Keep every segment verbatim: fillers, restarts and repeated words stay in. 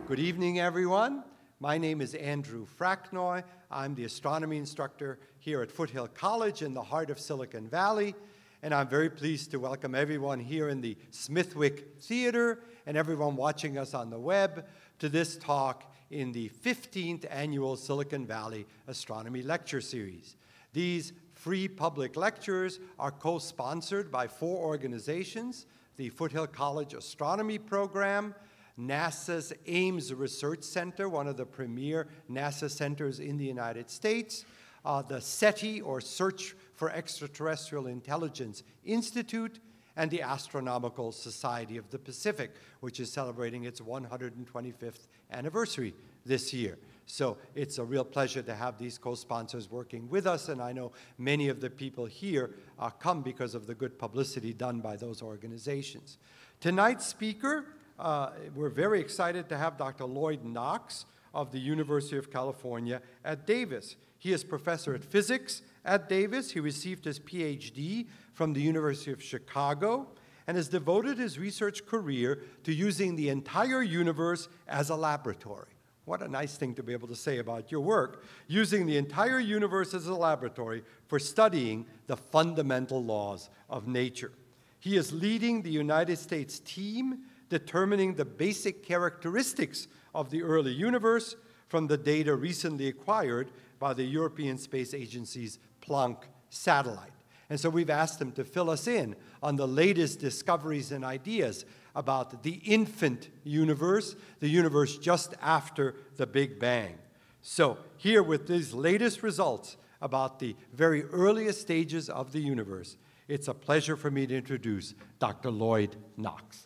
Good evening, everyone. My name is Andrew Fracknoy. I'm the astronomy instructor here at Foothill College in the heart of Silicon Valley, and I'm very pleased to welcome everyone here in the Smithwick Theater and everyone watching us on the web to this talk in the fifteenth Annual Silicon Valley Astronomy Lecture Series. These free public lectures are co-sponsored by four organizations: the Foothill College Astronomy Program, NASA's Ames Research Center, one of the premier NASA centers in the United States, uh, the SETI, or Search for Extraterrestrial Intelligence Institute, and the Astronomical Society of the Pacific, which is celebrating its one hundred twenty-fifth anniversary this year. So it's a real pleasure to have these co-sponsors working with us, and I know many of the people here uh, come because of the good publicity done by those organizations. Tonight's speaker, Uh, we're very excited to have Doctor Lloyd Knox of the University of California at Davis. He is professor of physics at Davis. He received his P H D from the University of Chicago and has devoted his research career to using the entire universe as a laboratory. What a nice thing to be able to say about your work, using the entire universe as a laboratory for studying the fundamental laws of nature. He is leading the United States team determining the basic characteristics of the early universe from the data recently acquired by the European Space Agency's Planck satellite. And so we've asked him to fill us in on the latest discoveries and ideas about the infant universe, the universe just after the Big Bang. So here with these latest results about the very earliest stages of the universe, it's a pleasure for me to introduce Doctor Lloyd Knox.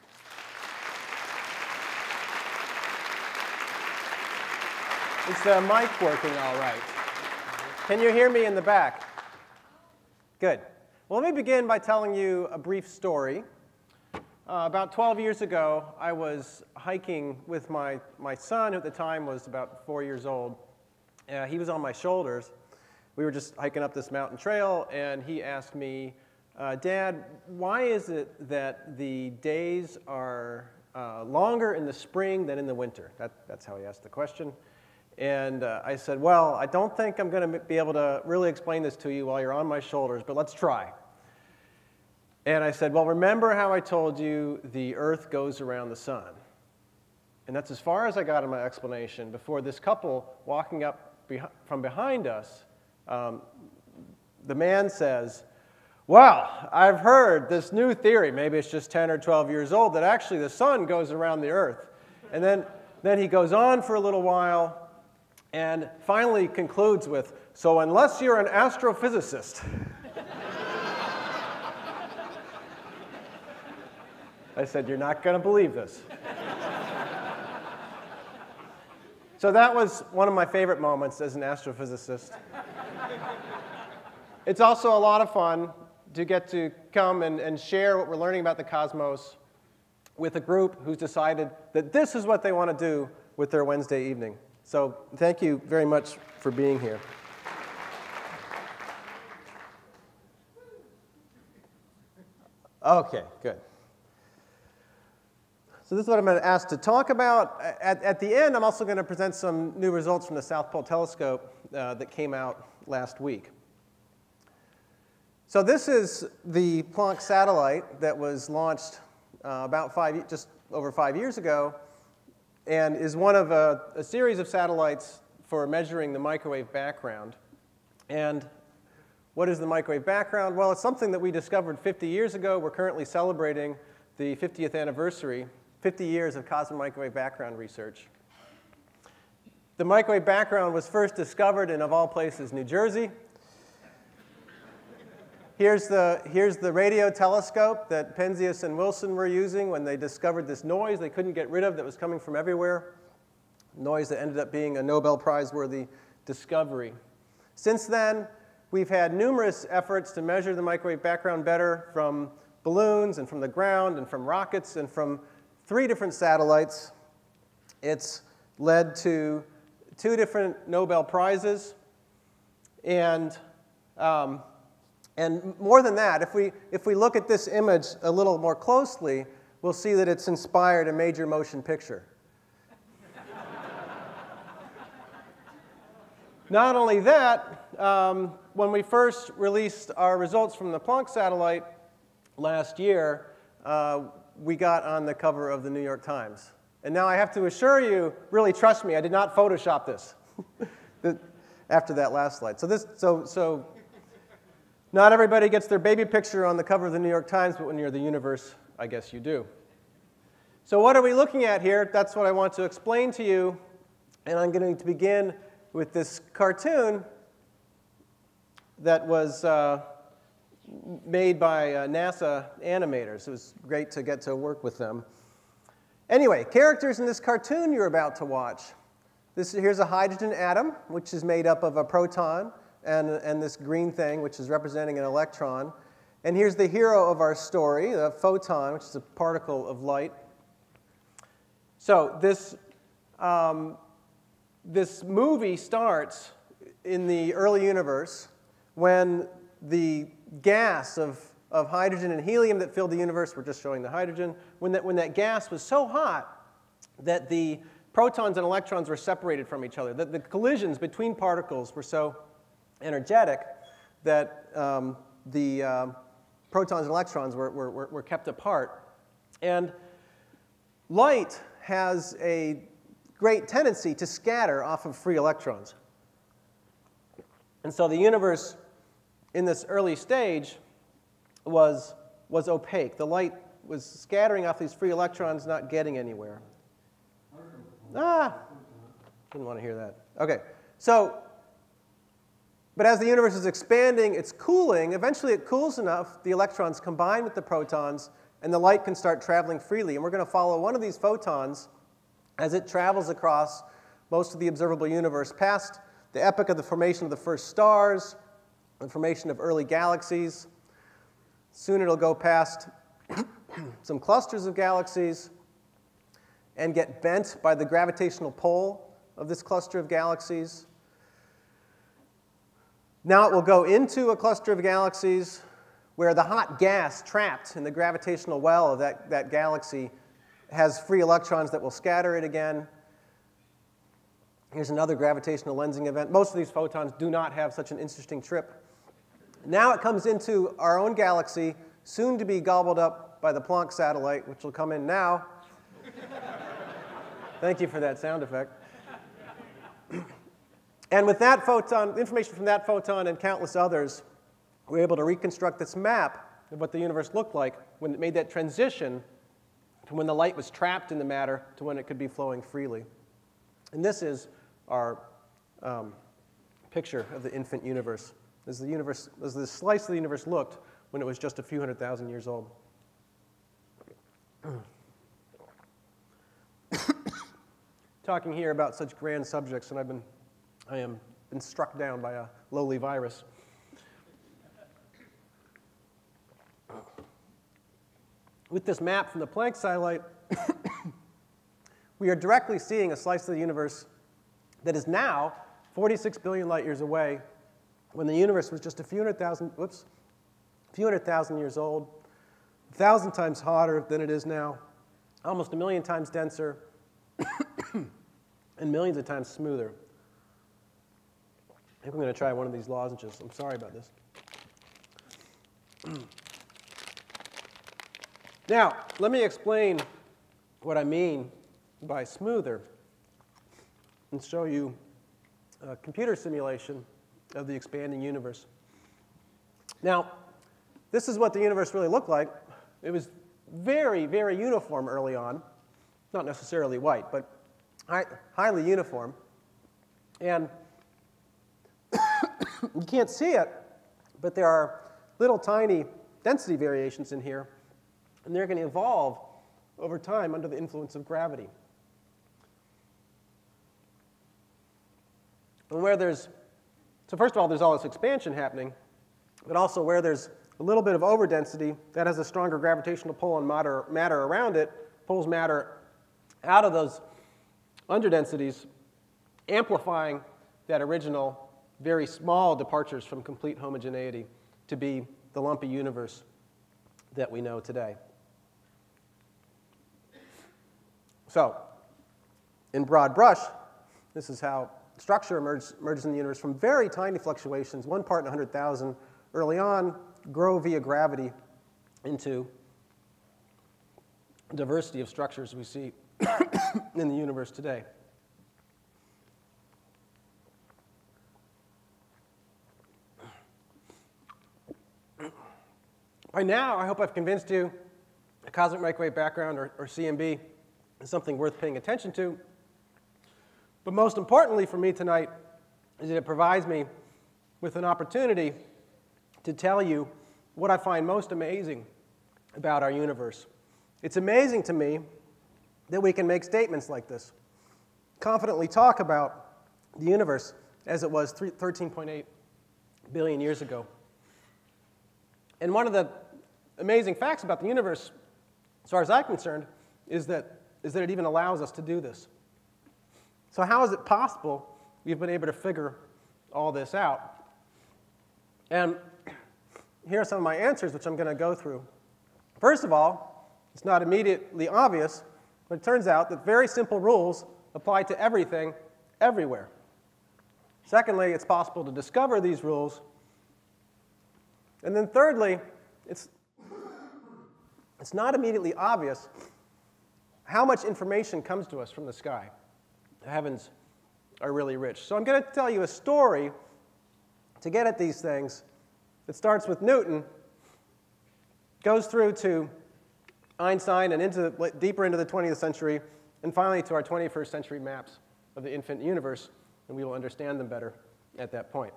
Is the mic working all right? Can you hear me in the back? Good. Well, let me begin by telling you a brief story. Uh, about twelve years ago, I was hiking with my, my son, who at the time was about four years old. Uh, he was on my shoulders. We were just hiking up this mountain trail, and he asked me, uh, Dad, why is it that the days are uh, longer in the spring than in the winter? That, that's how he asked the question. And uh, I said, well, I don't think I'm going to be able to really explain this to you while you're on my shoulders, but let's try. And I said, well, remember how I told you the Earth goes around the sun? And that's as far as I got in my explanation before this couple walking up beh- from behind us, um, the man says, well, I've heard this new theory, maybe it's just ten or twelve years old, that actually the sun goes around the Earth. And then, then he goes on for a little while, and finally concludes with, so unless you're an astrophysicist. I said, you're not going to believe this. So that was one of my favorite moments as an astrophysicist. It's also a lot of fun to get to come and, and share what we're learning about the cosmos with a group who's decided that this is what they want to do with their Wednesday evening. So thank you very much for being here. Okay, good. So this is what I'm going to ask to talk about. At, at the end, I'm also going to present some new results from the South Pole Telescope uh, that came out last week. So this is the Planck satellite that was launched uh, about five, just over five years ago, and is one of a, a series of satellites for measuring the microwave background. And what is the microwave background? Well, it's something that we discovered fifty years ago. We're currently celebrating the fiftieth anniversary, fifty years of cosmic microwave background research. The microwave background was first discovered in, of all places, New Jersey. Here's the, here's the radio telescope that Penzias and Wilson were using when they discovered this noise they couldn't get rid of that was coming from everywhere, noise that ended up being a Nobel Prize-worthy discovery. Since then, we've had numerous efforts to measure the microwave background better from balloons and from the ground and from rockets and from three different satellites. It's led to two different Nobel Prizes, and um, And more than that, if we, if we look at this image a little more closely, we'll see that it's inspired a major motion picture. Not only that, um, when we first released our results from the Planck satellite last year, uh, we got on the cover of the New York Times. And now I have to assure you, really trust me, I did not Photoshop this after that last slide. So, this, so, so not everybody gets their baby picture on the cover of the New York Times, but when you're the universe, I guess you do. So what are we looking at here? That's what I want to explain to you. And I'm going to begin with this cartoon that was uh, made by uh, NASA animators. It was great to get to work with them. Anyway, characters in this cartoon you're about to watch. This, here's a hydrogen atom, which is made up of a proton and, and this green thing, which is representing an electron. And here's the hero of our story, the photon, which is a particle of light. So this, um, this movie starts in the early universe when the gas of, of hydrogen and helium that filled the universe, we're just showing the hydrogen, when that, when that gas was so hot that the protons and electrons were separated from each other, that the collisions between particles were so energetic that um, the um, protons and electrons were, were, were kept apart. And light has a great tendency to scatter off of free electrons. And so the universe in this early stage was, was opaque. The light was scattering off these free electrons, not getting anywhere. Ah, didn't want to hear that. Okay, so, but as the universe is expanding, it's cooling. Eventually it cools enough, the electrons combine with the protons, and the light can start traveling freely. And we're going to follow one of these photons as it travels across most of the observable universe, past the epoch of the formation of the first stars, the formation of early galaxies. Soon it'll go past some clusters of galaxies and get bent by the gravitational pull of this cluster of galaxies. Now it will go into a cluster of galaxies where the hot gas trapped in the gravitational well of that, that galaxy has free electrons that will scatter it again. Here's another gravitational lensing event. Most of these photons do not have such an interesting trip. Now it comes into our own galaxy, soon to be gobbled up by the Planck satellite, which will come in now. Thank you for that sound effect. And with that photon, information from that photon and countless others, we're able to reconstruct this map of what the universe looked like when it made that transition from when the light was trapped in the matter to when it could be flowing freely. And this is our um, picture of the infant universe, as the universe, as the slice of the universe looked when it was just a few hundred thousand years old. Talking here about such grand subjects, and I've been, I am been struck down by a lowly virus. With this map from the Planck satellite, we are directly seeing a slice of the universe that is now forty-six billion light years away, when the universe was just a few hundred thousand, whoops, a few hundred thousand years old, a thousand times hotter than it is now, almost a million times denser, and millions of times smoother. I think I'm going to try one of these lozenges. I'm sorry about this. Now, let me explain what I mean by smoother and show you a computer simulation of the expanding universe. Now, this is what the universe really looked like. It was very, very uniform early on. Not necessarily white, but high, highly uniform. And you can't see it, but there are little tiny density variations in here, and they're going to evolve over time under the influence of gravity. And where there's, so first of all, there's all this expansion happening, but also where there's a little bit of overdensity, that has a stronger gravitational pull on matter, matter around it, pulls matter out of those underdensities, amplifying that original very small departures from complete homogeneity to be the lumpy universe that we know today. So, in broad brush, this is how structure emerges, emerges in the universe from very tiny fluctuations, one part in one hundred thousand early on, grow via gravity into diversity of structures we see in the universe today. By now, I hope I've convinced you a cosmic microwave background, or, or C M B, is something worth paying attention to. But most importantly for me tonight is that it provides me with an opportunity to tell you what I find most amazing about our universe. It's amazing to me that we can make statements like this, confidently talk about the universe as it was thirteen point eight billion years ago. And one of the amazing facts about the universe, as far as I'm concerned, is that, is that it even allows us to do this. So how is it possible we've been able to figure all this out? And here are some of my answers, which I'm going to go through. First of all, it's not immediately obvious, but it turns out that very simple rules apply to everything, everywhere. Secondly, it's possible to discover these rules. And then thirdly, it's, it's not immediately obvious how much information comes to us from the sky. The heavens are really rich. So I'm going to tell you a story to get at these things. It starts with Newton, goes through to Einstein and into, deeper into the twentieth century, and finally to our twenty-first century maps of the infinite universe, and we will understand them better at that point.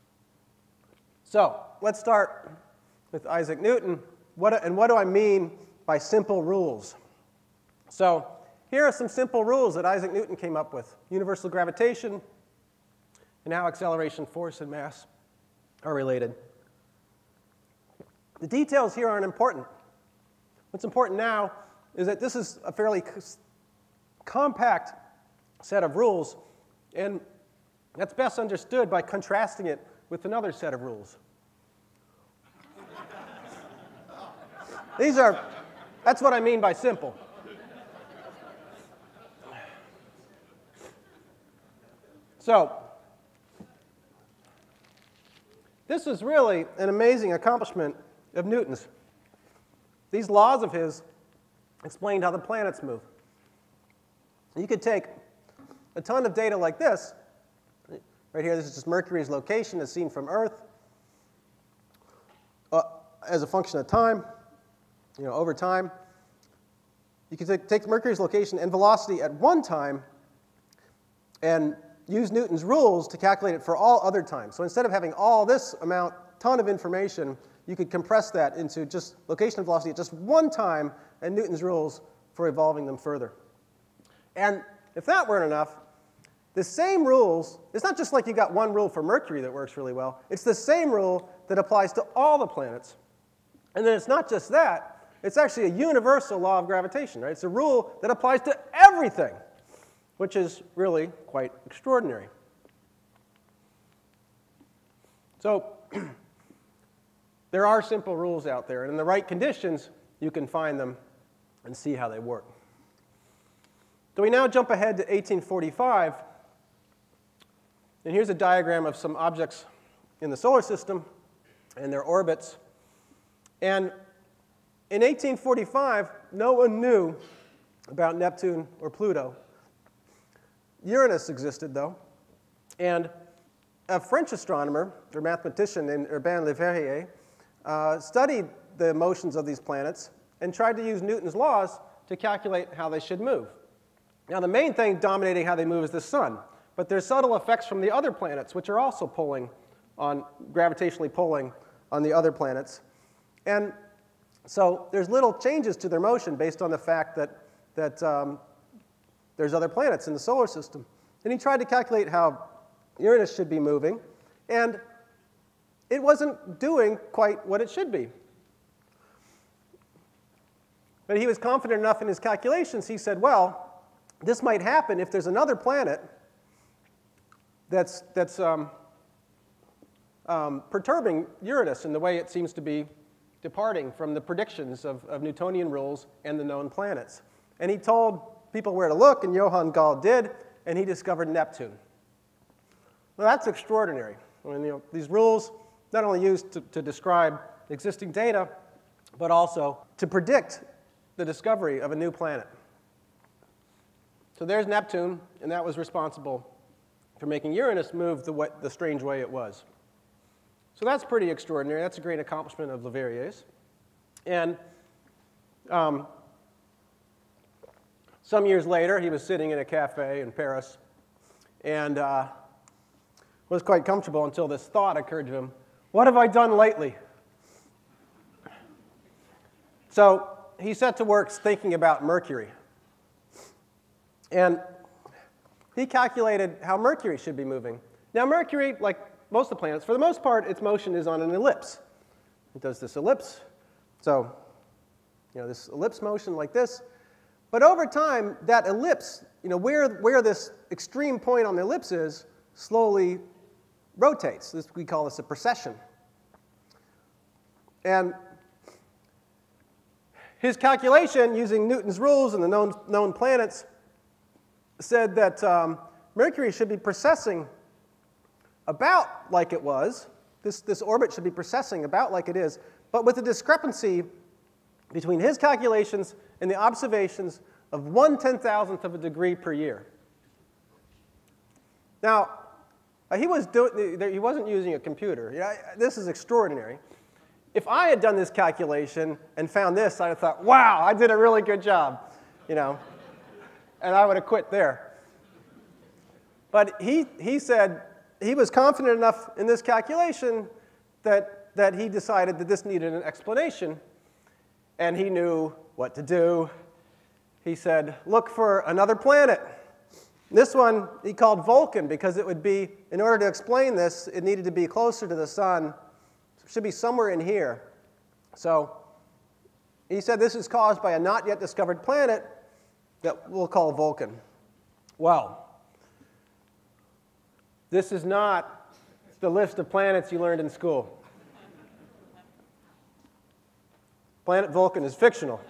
So let's start with Isaac Newton. What, and what do I mean by simple rules? So here are some simple rules that Isaac Newton came up with. Universal gravitation, and how acceleration, force, and mass are related. The details here aren't important. What's important now is that this is a fairly compact set of rules, and that's best understood by contrasting it with another set of rules. These are, that's what I mean by simple. So, this is really an amazing accomplishment of Newton's. These laws of his explained how the planets move. You could take a ton of data like this. Right here, this is just Mercury's location as seen from Earth uh, as a function of time, you know, over time. You can take, take Mercury's location and velocity at one time and use Newton's rules to calculate it for all other times. So instead of having all this amount, ton of information, you could compress that into just location and velocity at just one time and Newton's rules for evolving them further. And if that weren't enough, the same rules, it's not just like you got one rule for Mercury that works really well. It's the same rule that applies to all the planets. And then it's not just that. It's actually a universal law of gravitation, right? It's a rule that applies to everything, which is really quite extraordinary. So there are simple rules out there, and in the right conditions, you can find them and see how they work. So we now jump ahead to eighteen forty-five, and here's a diagram of some objects in the solar system and their orbits. And in eighteen forty-five, no one knew about Neptune or Pluto. Uranus existed, though, and a French astronomer or mathematician named Urbain Le Verrier uh, studied the motions of these planets and tried to use Newton's laws to calculate how they should move. Now, the main thing dominating how they move is the sun, but there's subtle effects from the other planets, which are also pulling on, gravitationally pulling on the other planets. And so there's little changes to their motion based on the fact that, that um, there's other planets in the solar system. And he tried to calculate how Uranus should be moving, and it wasn't doing quite what it should be. But he was confident enough in his calculations, he said, well, this might happen if there's another planet that's, that's um, um, perturbing Uranus in the way it seems to be departing from the predictions of, of Newtonian rules and the known planets. And he told people where to look, and Johann Galle did, and he discovered Neptune. Well, that's extraordinary. I mean, you know, these rules not only used to, to describe existing data, but also to predict the discovery of a new planet. So there's Neptune, and that was responsible for making Uranus move the, way, the strange way it was. So that's pretty extraordinary. That's a great accomplishment of Leverrier's. And um, some years later, he was sitting in a cafe in Paris and uh, was quite comfortable until this thought occurred to him. What have I done lately? So he set to work thinking about Mercury. And he calculated how Mercury should be moving. Now Mercury, like most of the planets, for the most part, its motion is on an ellipse. It does this ellipse. So, you know, this ellipse motion like this. But over time, that ellipse, you know, where, where this extreme point on the ellipse is, slowly rotates. This, we call this a precession. And his calculation, using Newton's rules and the known, known planets, said that um, Mercury should be precessing about like it was. This, this orbit should be precessing about like it is, but with a discrepancy between his calculations and the observations of one ten thousandth of a degree per year. Now, he, was do he wasn't using a computer. Yeah, this is extraordinary. If I had done this calculation and found this, I'd have thought, wow, I did a really good job, you know, and I would have quit there. But he, he said he was confident enough in this calculation that, that he decided that this needed an explanation, and he knew what to do. He said, look for another planet. This one he called Vulcan because it would be, in order to explain this, it needed to be closer to the sun. It should be somewhere in here. So he said this is caused by a not yet discovered planet that we'll call Vulcan. Well, this is not the list of planets you learned in school. Planet Vulcan is fictional.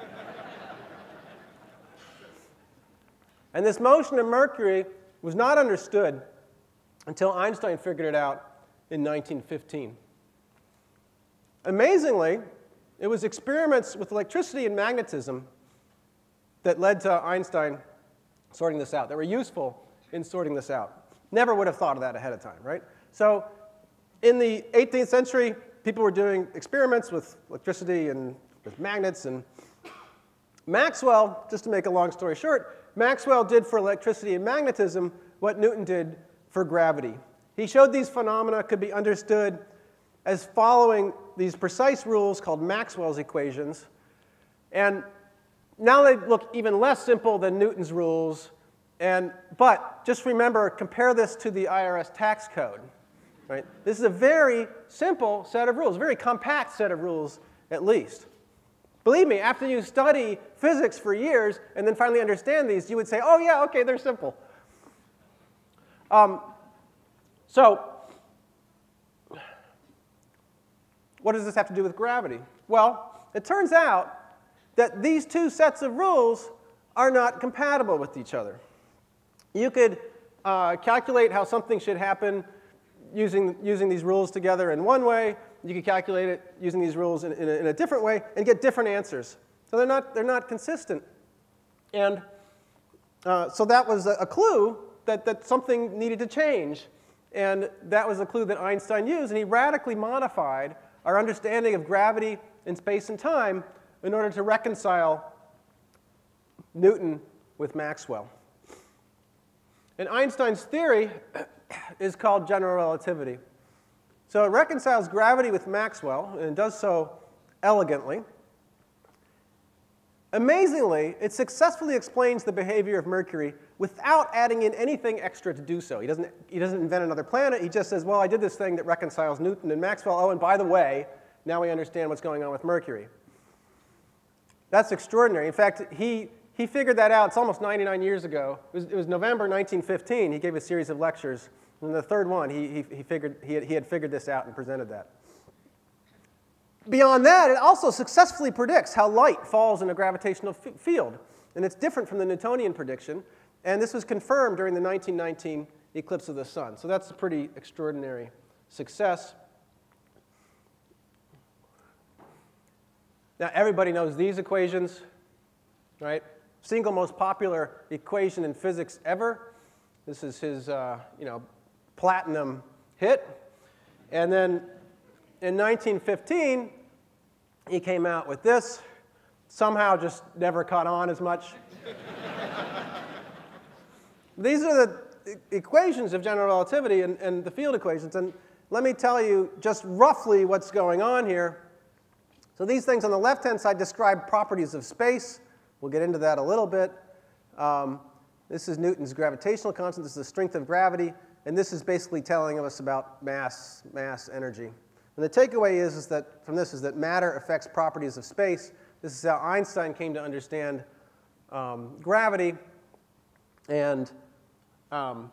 And this motion of Mercury was not understood until Einstein figured it out in nineteen fifteen. Amazingly, it was experiments with electricity and magnetism that led to Einstein sorting this out, that were useful in sorting this out. Never would have thought of that ahead of time, right? So in the eighteenth century, people were doing experiments with electricity and with magnets. And Maxwell, just to make a long story short, Maxwell did for electricity and magnetism what Newton did for gravity. He showed these phenomena could be understood as following these precise rules called Maxwell's equations. And now they look even less simple than Newton's rules. And, but just remember, compare this to the I R S tax code. Right? This is a very simple set of rules, a very compact set of rules at least. Believe me, after you study physics for years and then finally understand these, you would say, oh yeah, okay, they're simple. Um, so what does this have to do with gravity? Well, it turns out that these two sets of rules are not compatible with each other. You could uh, calculate how something should happen using, using these rules together in one way. You could calculate it using these rules in, in, a, in a different way and get different answers. So they're not, they're not consistent. And uh, so that was a, a clue that, that something needed to change. And that was a clue that Einstein used. And he radically modified our understanding of gravity in space and time in order to reconcile Newton with Maxwell. And Einstein's theory is called general relativity. So it reconciles gravity with Maxwell, and it does so elegantly. Amazingly, it successfully explains the behavior of Mercury without adding in anything extra to do so. He doesn't, he doesn't invent another planet. He just says, well, I did this thing that reconciles Newton and Maxwell. Oh, and by the way, now we understand what's going on with Mercury. That's extraordinary. In fact, he, he figured that out. It's almost ninety-nine years ago. It was, it was November nineteen fifteen. He gave a series of lectures. In the third one, he, he, he, figured, he, had, he had figured this out and presented that. Beyond that, it also successfully predicts how light falls in a gravitational field. And it's different from the Newtonian prediction. And this was confirmed during the nineteen nineteen eclipse of the sun. So that's a pretty extraordinary success. Now, everybody knows these equations, right? Single most popular equation in physics ever. This is his, uh, you know, platinum hit. And then in nineteen fifteen, he came out with this. Somehow just never caught on as much. These are the equations of general relativity and, and the field equations. And let me tell you just roughly what's going on here. So these things on the left-hand side describe properties of space. We'll get into that a little bit. Um, this is Newton's gravitational constant. This is the strength of gravity. And this is basically telling us about mass, mass energy. And the takeaway is, is that from this is that matter affects properties of space. This is how Einstein came to understand um, gravity. And um,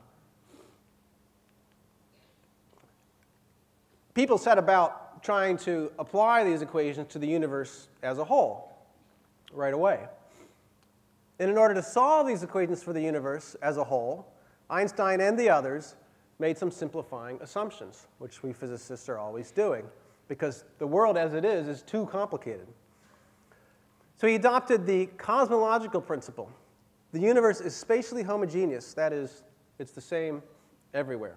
people set about trying to apply these equations to the universe as a whole right away. And in order to solve these equations for the universe as a whole, Einstein and the others made some simplifying assumptions, which we physicists are always doing, because the world as it is is too complicated. So he adopted the cosmological principle. The universe is spatially homogeneous. That is, it's the same everywhere.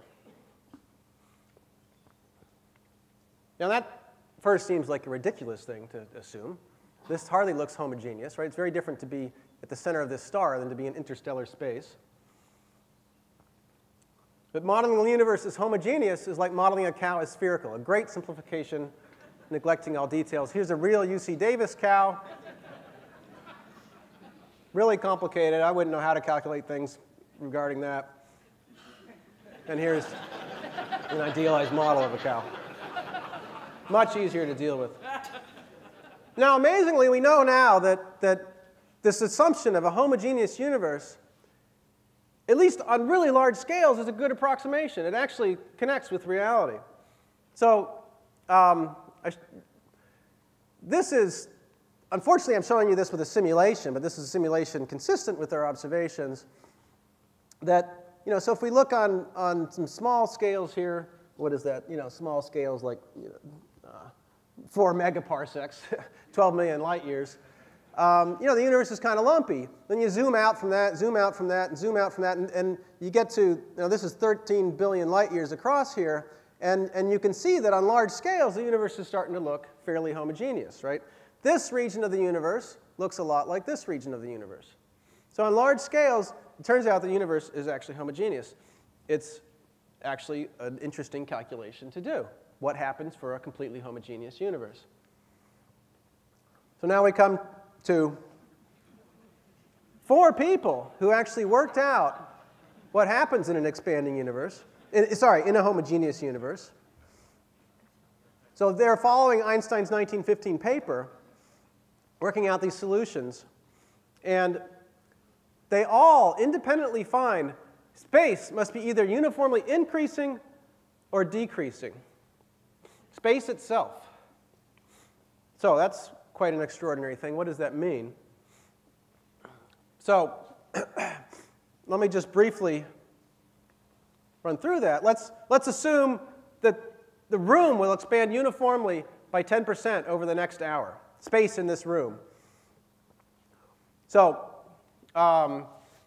Now that first seems like a ridiculous thing to assume. This hardly looks homogeneous, right? It's very different to be at the center of this star than to be in interstellar space. But modeling the universe as homogeneous is like modeling a cow as spherical, a great simplification, neglecting all details. Here's a real U C Davis cow. Really complicated. I wouldn't know how to calculate things regarding that. And here's an idealized model of a cow. Much easier to deal with. Now, amazingly, we know now that, that this assumption of a homogeneous universe, at least on really large scales, is a good approximation. It actually connects with reality. So um, I, this is, unfortunately, I'm showing you this with a simulation, but this is a simulation consistent with our observations. That, you know, so if we look on, on some small scales here, what is that? You know, small scales like you know, uh, four megaparsecs, twelve million light years. Um, you know, the universe is kind of lumpy. Then you zoom out from that, zoom out from that, and zoom out from that, and, and you get to, you know, this is thirteen billion light years across here, and, and you can see that on large scales, the universe is starting to look fairly homogeneous, right? This region of the universe looks a lot like this region of the universe. So on large scales, it turns out the universe is actually homogeneous. It's actually an interesting calculation to do. What happens for a completely homogeneous universe? So now we come to four people who actually worked out what happens in an expanding universe, in, sorry, in a homogeneous universe. So they're following Einstein's nineteen fifteen paper, working out these solutions, and they all independently find space must be either uniformly increasing or decreasing. Space itself. So that's quite an extraordinary thing. What does that mean? So let me just briefly run through that. Let's, let's assume that the room will expand uniformly by ten percent over the next hour, space in this room. So um,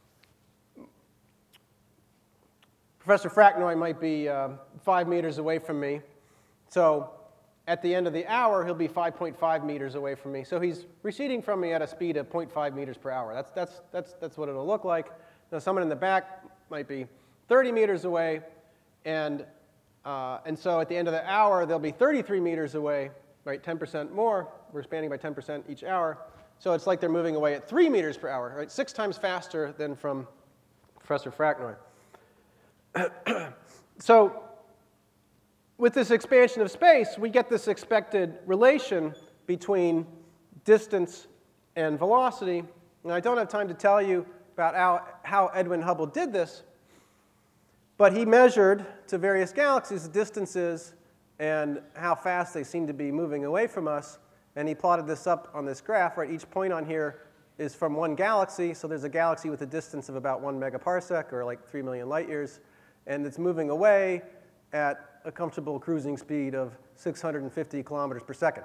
Professor Fracknoy might be uh, five meters away from me. So at the end of the hour, he'll be five point five meters away from me. So he's receding from me at a speed of zero point five meters per hour. That's, that's, that's, that's what it'll look like. Now, someone in the back might be thirty meters away. And, uh, and so at the end of the hour, they'll be thirty-three meters away, right? ten percent more. We're expanding by ten percent each hour. So it's like they're moving away at three meters per hour, right? Six times faster than from Professor Fracknoy. So with this expansion of space, we get this expected relation between distance and velocity. And I don't have time to tell you about how, how Edwin Hubble did this, but he measured to various galaxies the distances and how fast they seem to be moving away from us. And he plotted this up on this graph, right? Each point on here is from one galaxy. So there's a galaxy with a distance of about one megaparsec, or like three million light years. and it's moving away at a comfortable cruising speed of six hundred fifty kilometers per second.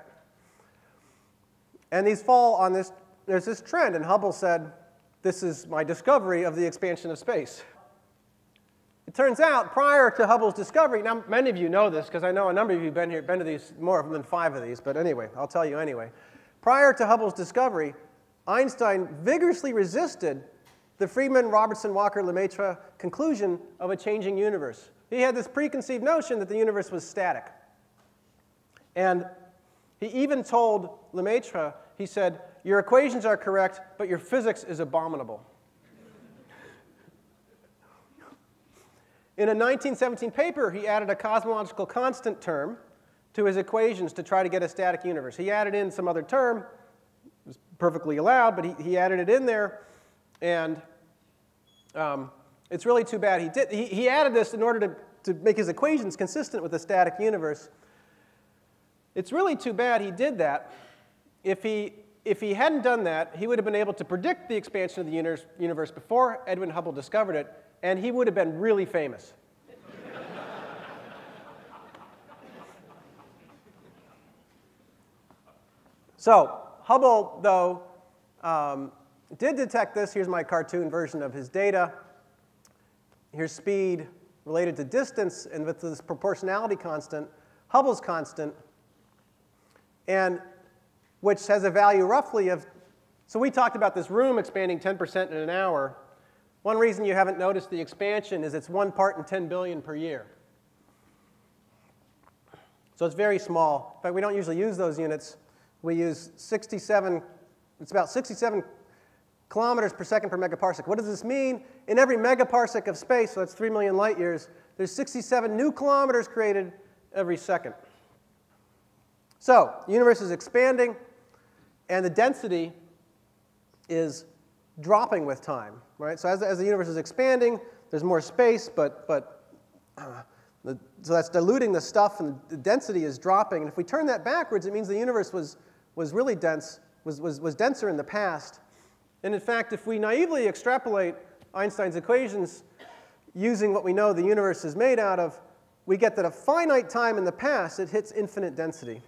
And these fall on this, there's this trend, and Hubble said, this is my discovery of the expansion of space. It turns out, prior to Hubble's discovery, now many of you know this because I know a number of you have been here, been to these, more than five of these, but anyway, I'll tell you anyway. Prior to Hubble's discovery, Einstein vigorously resisted the Friedmann-Robertson-Walker-Lemaitre conclusion of a changing universe. He had this preconceived notion that the universe was static. And he even told Lemaitre, he said, your equations are correct, but your physics is abominable. In a nineteen seventeen paper, he added a cosmological constant term to his equations to try to get a static universe. He added in some other term. It was perfectly allowed, but he, he added it in there. And um, it's really too bad he did. He, he added this in order to, to make his equations consistent with a static universe. It's really too bad he did that. If he, if he hadn't done that, he would have been able to predict the expansion of the universe, universe before Edwin Hubble discovered it, and he would have been really famous. So Hubble, though, um, did detect this. Here's my cartoon version of his data. Here's speed related to distance, and with this proportionality constant, Hubble's constant, and which has a value roughly of, so we talked about this room expanding ten percent in an hour. One reason you haven't noticed the expansion is it's one part in ten billion per year. So it's very small. In fact, we don't usually use those units. We use sixty-seven, it's about sixty-seven kilometers per second per megaparsec. What does this mean? In every megaparsec of space, so that's three million light years, there's sixty-seven new kilometers created every second. So the universe is expanding, and the density is dropping with time, right? So as, as the universe is expanding, there's more space, but, but uh, the, so that's diluting the stuff, and the density is dropping. And if we turn that backwards, it means the universe was, was really dense, was, was, was denser in the past. And in fact, if we naively extrapolate Einstein's equations using what we know the universe is made out of, we get that a finite time in the past, it hits infinite density.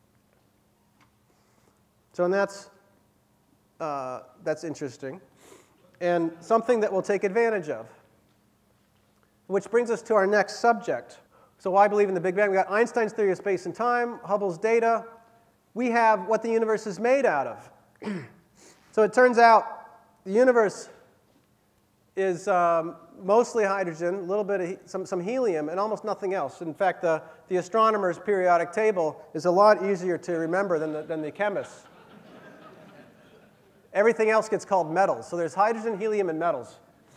So and that's, uh, that's interesting, and something that we'll take advantage of. Which brings us to our next subject. So why believe in the Big Bang? We've got Einstein's theory of space and time, Hubble's data. We have what the universe is made out of. So it turns out the universe is um, mostly hydrogen, a little bit of he some, some helium, and almost nothing else. In fact, the, the astronomer's periodic table is a lot easier to remember than the, than the chemist's. Everything else gets called metals. So there's hydrogen, helium, and metals.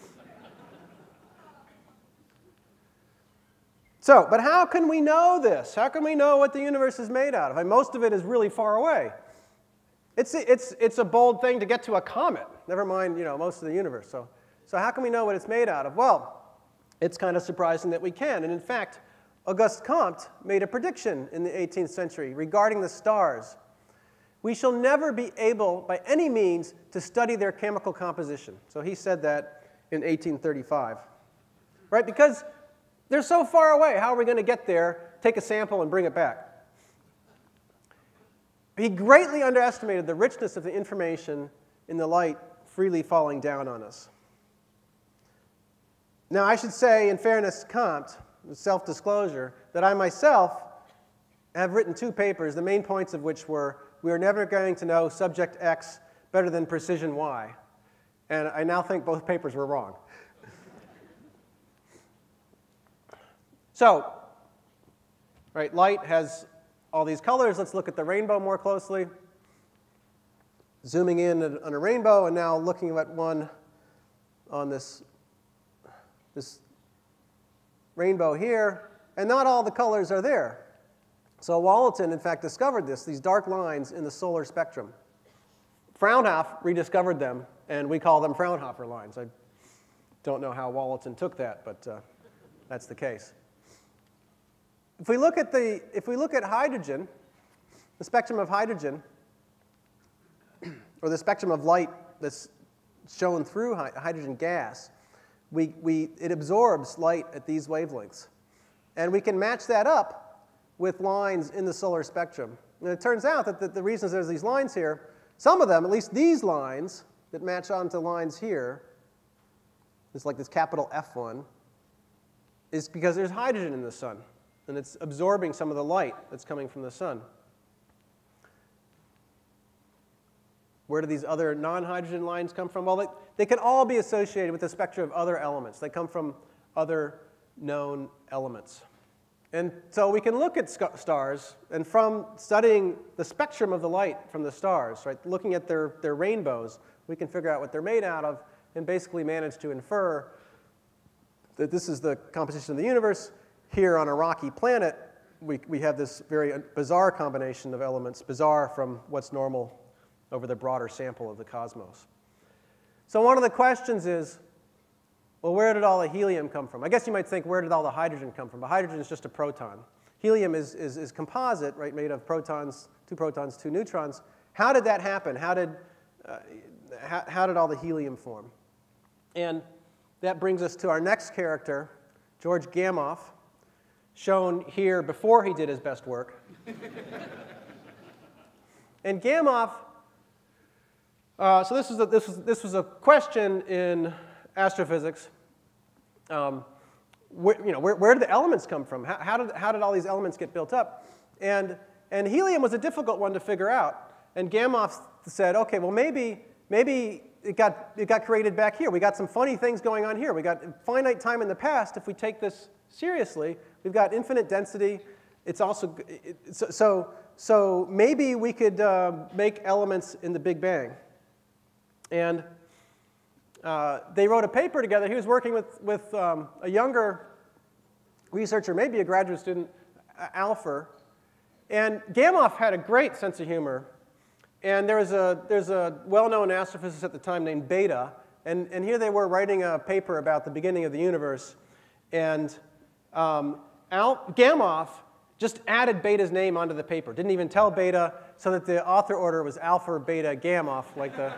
So, but how can we know this? How can we know what the universe is made out of? I mean, most of it is really far away. It's, it's, it's a bold thing to get to a comet, never mind, you know, most of the universe. So, so how can we know what it's made out of? Well, it's kind of surprising that we can. And in fact, Auguste Comte made a prediction in the eighteenth century regarding the stars. We shall never be able, by any means, to study their chemical composition. So he said that in eighteen thirty-five. Right? Because they're so far away. How are we going to get there, take a sample, and bring it back? He greatly underestimated the richness of the information in the light freely falling down on us. Now, I should say, in fairness to Comte, self-disclosure, that I myself have written two papers, the main points of which were, we are never going to know subject X better than precision Y. And I now think both papers were wrong. So, right, light has all these colors. Let's look at the rainbow more closely. Zooming in on a rainbow, and now looking at one on this, this rainbow here. And not all the colors are there. So Walton, in fact, discovered this, these dark lines in the solar spectrum. Fraunhofer rediscovered them, and we call them Fraunhofer lines. I don't know how Walton took that, but uh, that's the case. If we look at the, if we look at hydrogen, the spectrum of hydrogen, or the spectrum of light that's shown through hydrogen gas, we, we, it absorbs light at these wavelengths. And we can match that up with lines in the solar spectrum. And it turns out that the, the reasons there's these lines here, some of them, at least these lines that match onto lines here, it's like this capital F one, is because there's hydrogen in the sun. And it's absorbing some of the light that's coming from the sun. Where do these other non-hydrogen lines come from? Well, they, they can all be associated with the spectra of other elements. They come from other known elements. And so we can look at stars, and from studying the spectrum of the light from the stars, right, looking at their, their rainbows, we can figure out what they're made out of and basically manage to infer that this is the composition of the universe. Here on a rocky planet, we, we have this very bizarre combination of elements, bizarre from what's normal over the broader sample of the cosmos. So one of the questions is, well, where did all the helium come from? I guess you might think, where did all the hydrogen come from? But hydrogen is just a proton. Helium is, is, is composite, right, made of protons, two protons, two neutrons. How did that happen? How did, uh, how, how did all the helium form? And that brings us to our next character, George Gamow, shown here before he did his best work. And Gamow, uh, so this was, a, this, was, this was a question in astrophysics. Um, where, you know, where, where did the elements come from? How, how, did, how did all these elements get built up? And, and helium was a difficult one to figure out. And Gamow said, okay, well, maybe, maybe it, got, it got created back here. We got some funny things going on here. We got finite time in the past. If we take this seriously, we've got infinite density. It's also, it, so, so, so maybe we could uh, make elements in the Big Bang. And uh, they wrote a paper together. He was working with, with um, a younger researcher, maybe a graduate student, Alpher. And Gamow had a great sense of humor. And there was a, there's a well-known astrophysicist at the time named Beta. And, and here they were writing a paper about the beginning of the universe. And um, Al, Gamow just added Beta's name onto the paper. Didn't even tell Beta, so that the author order was Alpha, Beta, Gamow, like the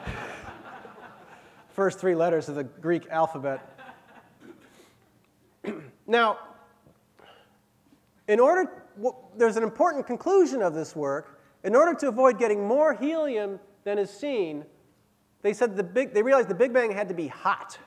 first three letters of the Greek alphabet. Now, in order, well, there's an important conclusion of this work. In order to avoid getting more helium than is seen, they said the big, they realized the Big Bang had to be hot.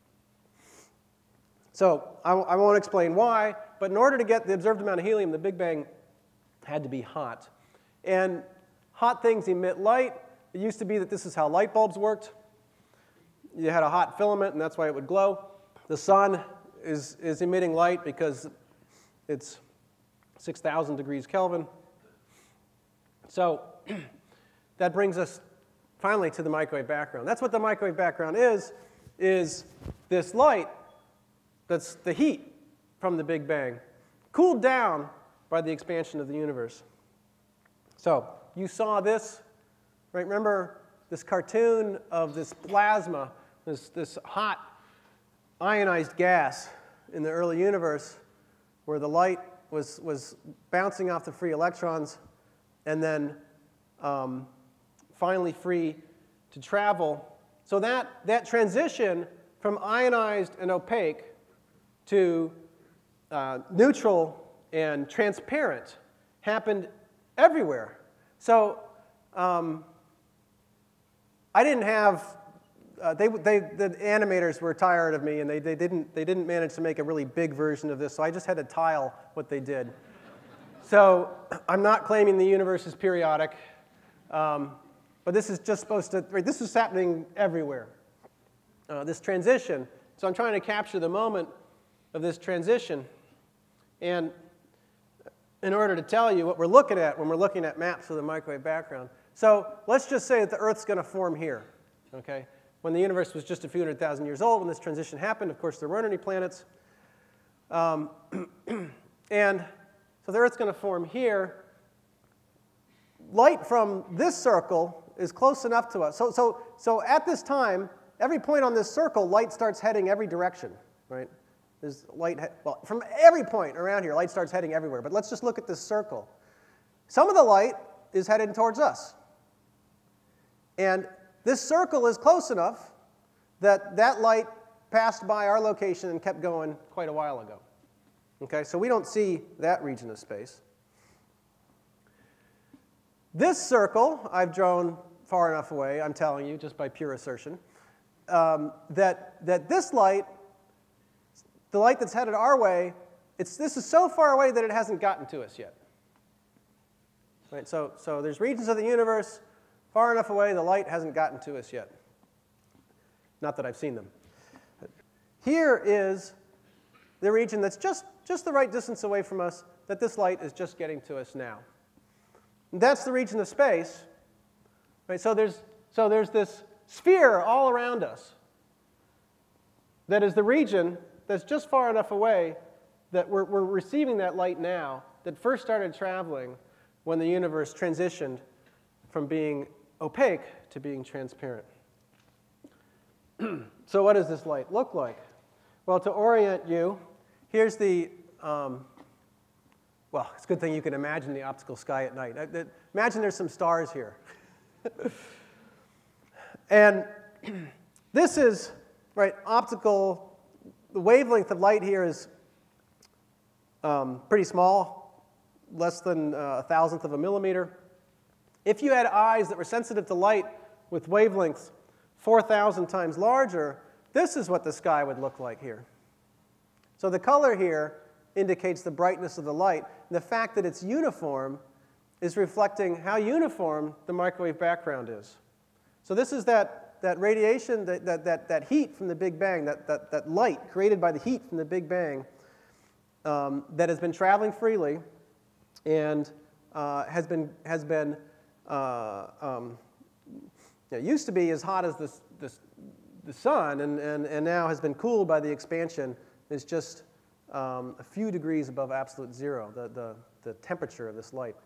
So I, I won't explain why, but in order to get the observed amount of helium, the Big Bang had to be hot. And hot things emit light. It used to be that this is how light bulbs worked. You had a hot filament, and that's why it would glow. The sun is, is emitting light because it's six thousand degrees Kelvin. So that brings us finally to the microwave background. That's what the microwave background is, is this light that's the heat from the Big Bang, cooled down by the expansion of the universe. So you saw this, right? Remember this cartoon of this plasma, this, this hot ionized gas in the early universe where the light was, was bouncing off the free electrons and then um, finally free to travel. So that, that transition from ionized and opaque to uh, neutral and transparent happened everywhere. So um, I didn't have, uh, they, they, the animators were tired of me, and they, they, didn't, they didn't manage to make a really big version of this, so I just had to tile what they did. So I'm not claiming the universe is periodic, um, but this is just supposed to, right, this is happening everywhere, uh, this transition. So I'm trying to capture the moment of this transition. And in order to tell you what we're looking at when we're looking at maps of the microwave background. So let's just say that the Earth's going to form here, okay? When the universe was just a few hundred thousand years old, when this transition happened, of course, there weren't any planets. Um, and so the Earth's going to form here. Light from this circle is close enough to us. So, so, so at this time, every point on this circle, light starts heading every direction, right? There's light, well, from every point around here, light starts heading everywhere. But let's just look at this circle. Some of the light is headed towards us. And this circle is close enough that that light passed by our location and kept going quite a while ago. Okay, so we don't see that region of space. This circle I've drawn far enough away, I'm telling you, just by pure assertion, um, that, that this light, the light that's headed our way, it's, this is so far away that it hasn't gotten to us yet. Right, so, so there's regions of the universe far enough away the light hasn't gotten to us yet. Not that I've seen them. Here is the region that's just, just the right distance away from us that this light is just getting to us now. And that's the region of space. Right, so, there's, so there's this sphere all around us that is the region that's just far enough away that we're, we're receiving that light now that first started traveling when the universe transitioned from being opaque to being transparent. So what does this light look like? Well, to orient you, here's the, um, well, it's a good thing you can imagine the optical sky at night. Imagine there's some stars here. And this is, right, optical, the wavelength of light here is um, pretty small, less than uh, a thousandth of a millimeter. If you had eyes that were sensitive to light with wavelengths four thousand times larger, this is what the sky would look like here. So the color here indicates the brightness of the light. And the fact that it's uniform is reflecting how uniform the microwave background is. So this is that, that radiation, that, that, that, that heat from the Big Bang, that, that, that light created by the heat from the Big Bang um, that has been traveling freely and uh, has been, has been uh, um, you know, used to be as hot as this, this, the sun, and, and, and now has been cooled by the expansion, is just um, a few degrees above absolute zero, the, the, the temperature of this light.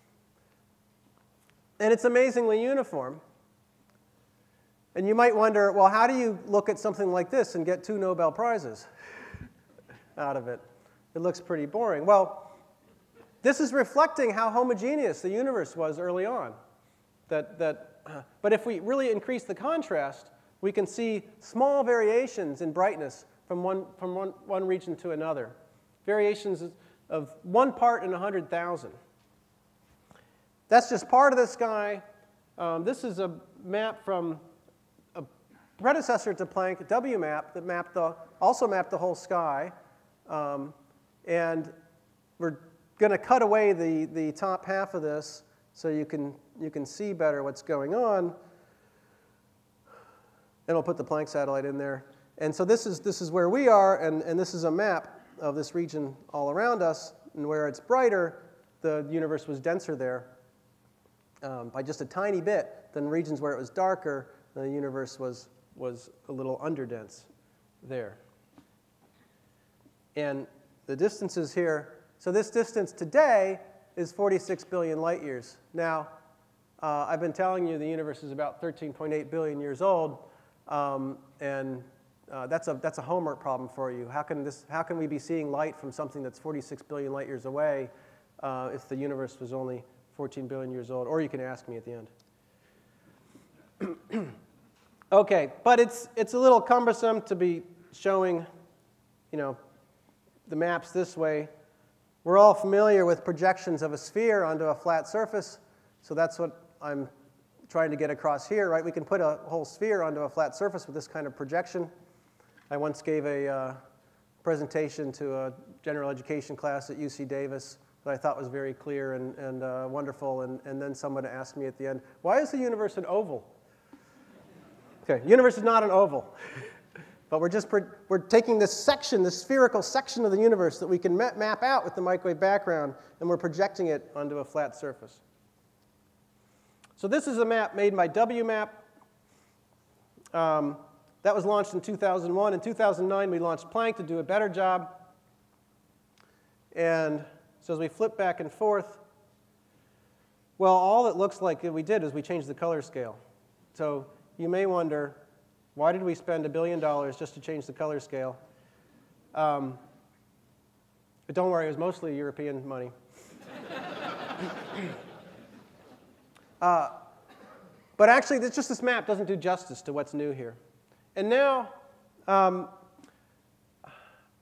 And it's amazingly uniform. And you might wonder, well, how do you look at something like this and get two Nobel Prizes out of it? It looks pretty boring. Well, this is reflecting how homogeneous the universe was early on. That, that, but if we really increase the contrast, we can see small variations in brightness from one, from one, one region to another. Variations of one part in one hundred thousand. That's just part of the sky. Um, this is a map from a predecessor to Planck, a W map, that mapped the, also mapped the whole sky. Um, and we're going to cut away the, the top half of this so you can, you can see better what's going on. And we'll put the Planck satellite in there. And so this is, this is where we are, and, and this is a map of this region all around us. And where it's brighter, the universe was denser there um, by just a tiny bit than regions where it was darker, the universe was, was a little underdense there. And the distances here, so this distance today is forty-six billion light years. Now, uh, I've been telling you the universe is about thirteen point eight billion years old. Um, and uh, that's, a, that's a homework problem for you. How can, this, how can we be seeing light from something that's forty-six billion light years away uh, if the universe was only fourteen billion years old? Or you can ask me at the end. OK, but it's, it's a little cumbersome to be showing, you know, the maps this way. We're all familiar with projections of a sphere onto a flat surface. So that's what I'm trying to get across here, right? We can put a whole sphere onto a flat surface with this kind of projection. I once gave a uh, presentation to a general education class at U C Davis that I thought was very clear and, and uh, wonderful, and, and then someone asked me at the end, why is the universe an oval? Okay, the universe is not an oval. But we're just we're taking this section, this spherical section of the universe that we can ma map out with the microwave background, and we're projecting it onto a flat surface. So this is a map made by W map. Um, that was launched in two thousand one. In two thousand nine, we launched Planck to do a better job. And so as we flip back and forth, well, all it looks like we did is we changed the color scale. So you may wonder, why did we spend a billion dollars just to change the color scale? Um, but don't worry, it was mostly European money. Uh, but actually, this, just this map doesn't do justice to what's new here. And now, um,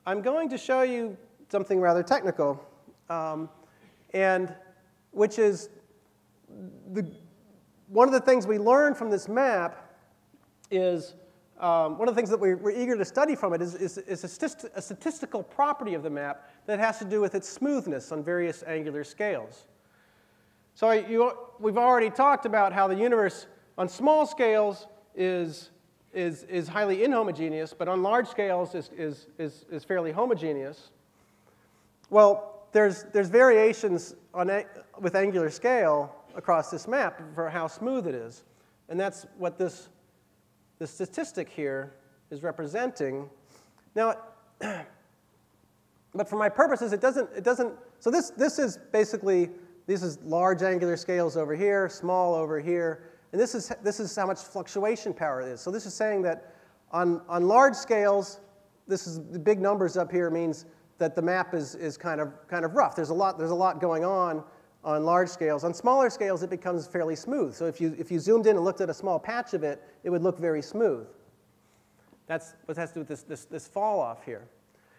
I'm going to show you something rather technical, um, and which is the, one of the things we learned from this map is, um, one of the things that we, we're eager to study from it is, is, is a, statist a statistical property of the map that has to do with its smoothness on various angular scales. So you, we've already talked about how the universe on small scales is, is, is highly inhomogeneous, but on large scales is, is, is, is fairly homogeneous. Well, there's, there's variations on a, with angular scale across this map for how smooth it is. And that's what this, this statistic here is representing. Now, but for my purposes, it doesn't, it doesn't, so this, this is basically, this is large angular scales over here, small over here, and this is, this is how much fluctuation power it is. So this is saying that on, on large scales, this is, the big numbers up here means that the map is, is kind of, kind of rough. There's a lot, there's a lot going on on large scales. On smaller scales, it becomes fairly smooth. So if you, if you zoomed in and looked at a small patch of it, it would look very smooth. That's what has to do with this, this, this fall off here.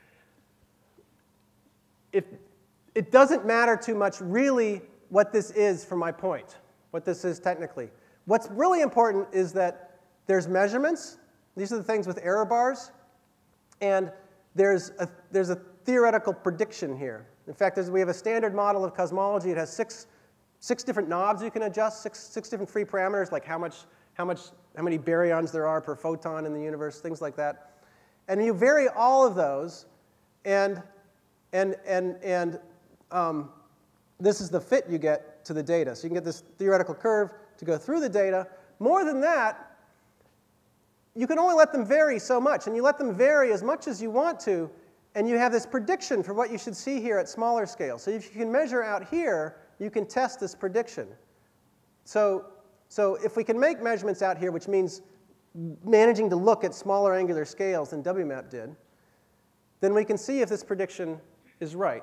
If, it doesn't matter too much really what this is for my point, what this is technically. What's really important is that there's measurements. These are the things with error bars. And there's a, there's a theoretical prediction here. In fact, we have a standard model of cosmology. It has six, six different knobs you can adjust, six, six different free parameters, like how, much, how, much, how many baryons there are per photon in the universe, things like that. And you vary all of those, and, and, and, and um, this is the fit you get to the data. So you can get this theoretical curve to go through the data. More than that, you can only let them vary so much, and you let them vary as much as you want to, and you have this prediction for what you should see here at smaller scales. So if you can measure out here, you can test this prediction. So, so if we can make measurements out here, which means managing to look at smaller angular scales than W map did, then we can see if this prediction is right.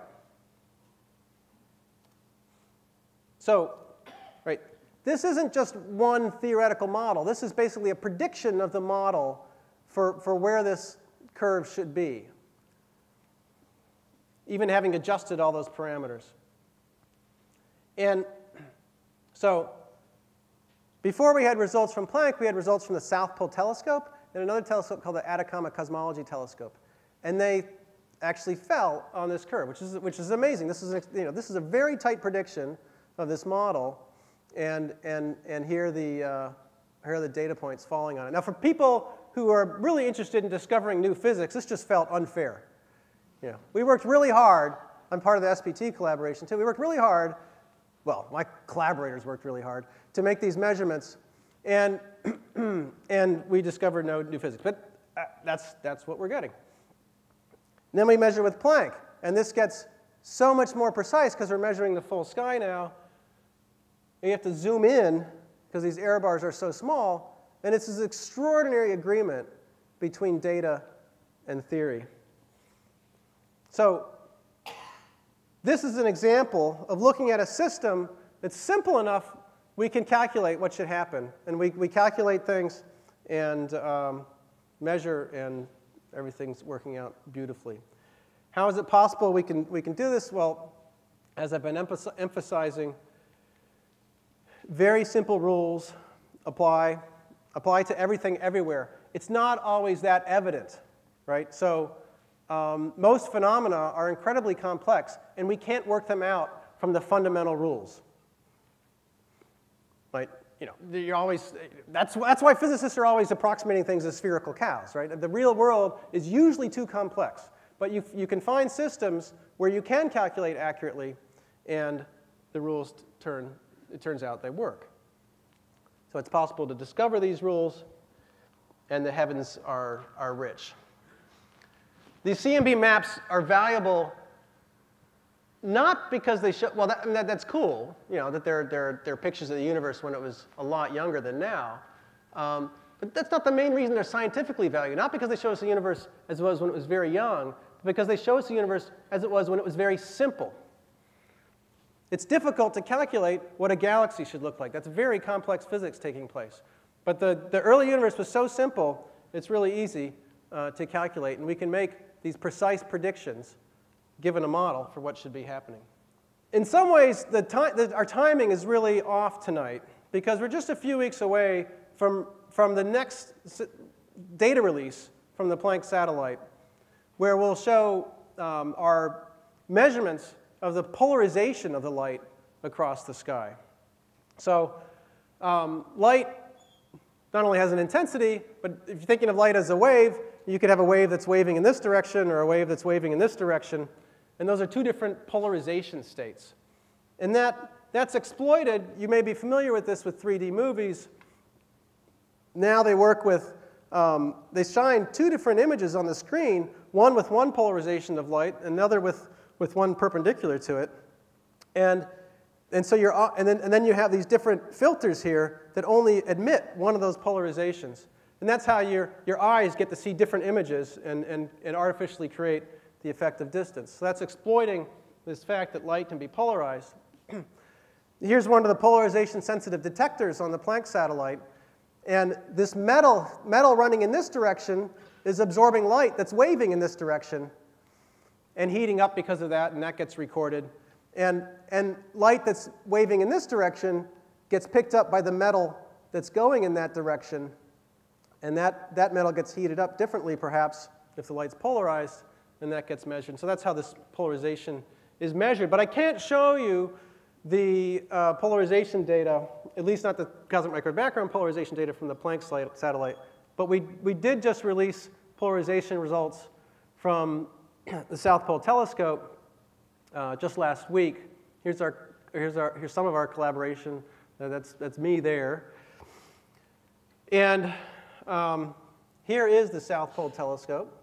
So, right, this isn't just one theoretical model. This is basically a prediction of the model for, for where this curve should be, even having adjusted all those parameters. And so before we had results from Planck, we had results from the South Pole Telescope and another telescope called the Atacama Cosmology Telescope. And they actually fell on this curve, which is, which is amazing. This is, you know, this is a very tight prediction of this model. And, and, and here, are the, uh, here are the data points falling on it. Now, for people who are really interested in discovering new physics, this just felt unfair. You know, we worked really hard. I'm part of the S P T collaboration, too. We worked really hard. Well, my collaborators worked really hard to make these measurements. And, and we discovered no new physics. But uh, that's, that's what we're getting. And then we measure with Planck. And this gets so much more precise because we're measuring the full sky now. You have to zoom in because these error bars are so small. And it's this extraordinary agreement between data and theory. So this is an example of looking at a system that's simple enough we can calculate what should happen. And we, we calculate things and um, measure, and everything's working out beautifully. How is it possible we can, we can do this? Well, as I've been emphasizing, very simple rules apply, apply to everything everywhere. It's not always that evident, right? So um, most phenomena are incredibly complex, and we can't work them out from the fundamental rules. Right? You know, you're always, that's, that's why physicists are always approximating things as spherical cows, right? The real world is usually too complex. But you, you can find systems where you can calculate accurately, and the rules turn, it turns out they work. So it's possible to discover these rules, and the heavens are, are rich. These C M B maps are valuable not because they show, well, that, that, that's cool, you know, that they're, they're, they're pictures of the universe when it was a lot younger than now. Um, but that's not the main reason they're scientifically valuable. Not because they show us the universe as it was when it was very young, but because they show us the universe as it was when it was very simple. It's difficult to calculate what a galaxy should look like. That's very complex physics taking place. But the, the early universe was so simple, it's really easy uh, to calculate, and we can make these precise predictions given a model for what should be happening. In some ways, the ti- the, our timing is really off tonight because we're just a few weeks away from, from the next data release from the Planck satellite, where we'll show um, our measurements of the polarization of the light across the sky. So um, light not only has an intensity, but if you're thinking of light as a wave, you could have a wave that's waving in this direction or a wave that's waving in this direction. And those are two different polarization states. And that, that's exploited. You may be familiar with this with three D movies. Now they work with, um, they shine two different images on the screen, one with one polarization of light, another with, with one perpendicular to it. And, and, so you're, and, then, and then you have these different filters here that only admit one of those polarizations. And that's how your, your eyes get to see different images and, and, and artificially create the effect of distance. So that's exploiting this fact that light can be polarized. Here's one of the polarization-sensitive detectors on the Planck satellite. And this metal, metal running in this direction is absorbing light that's waving in this direction and heating up because of that, and that gets recorded. And, and light that's waving in this direction gets picked up by the metal that's going in that direction. And that, that metal gets heated up differently, perhaps, if the light's polarized, and that gets measured. So that's how this polarization is measured. But I can't show you the uh, polarization data, at least not the cosmic microwave background polarization data from the Planck satellite. But we, we did just release polarization results from the South Pole Telescope uh, just last week. Here's, our, here's, our, here's some of our collaboration. Uh, that's, that's me there. And um, here is the South Pole Telescope.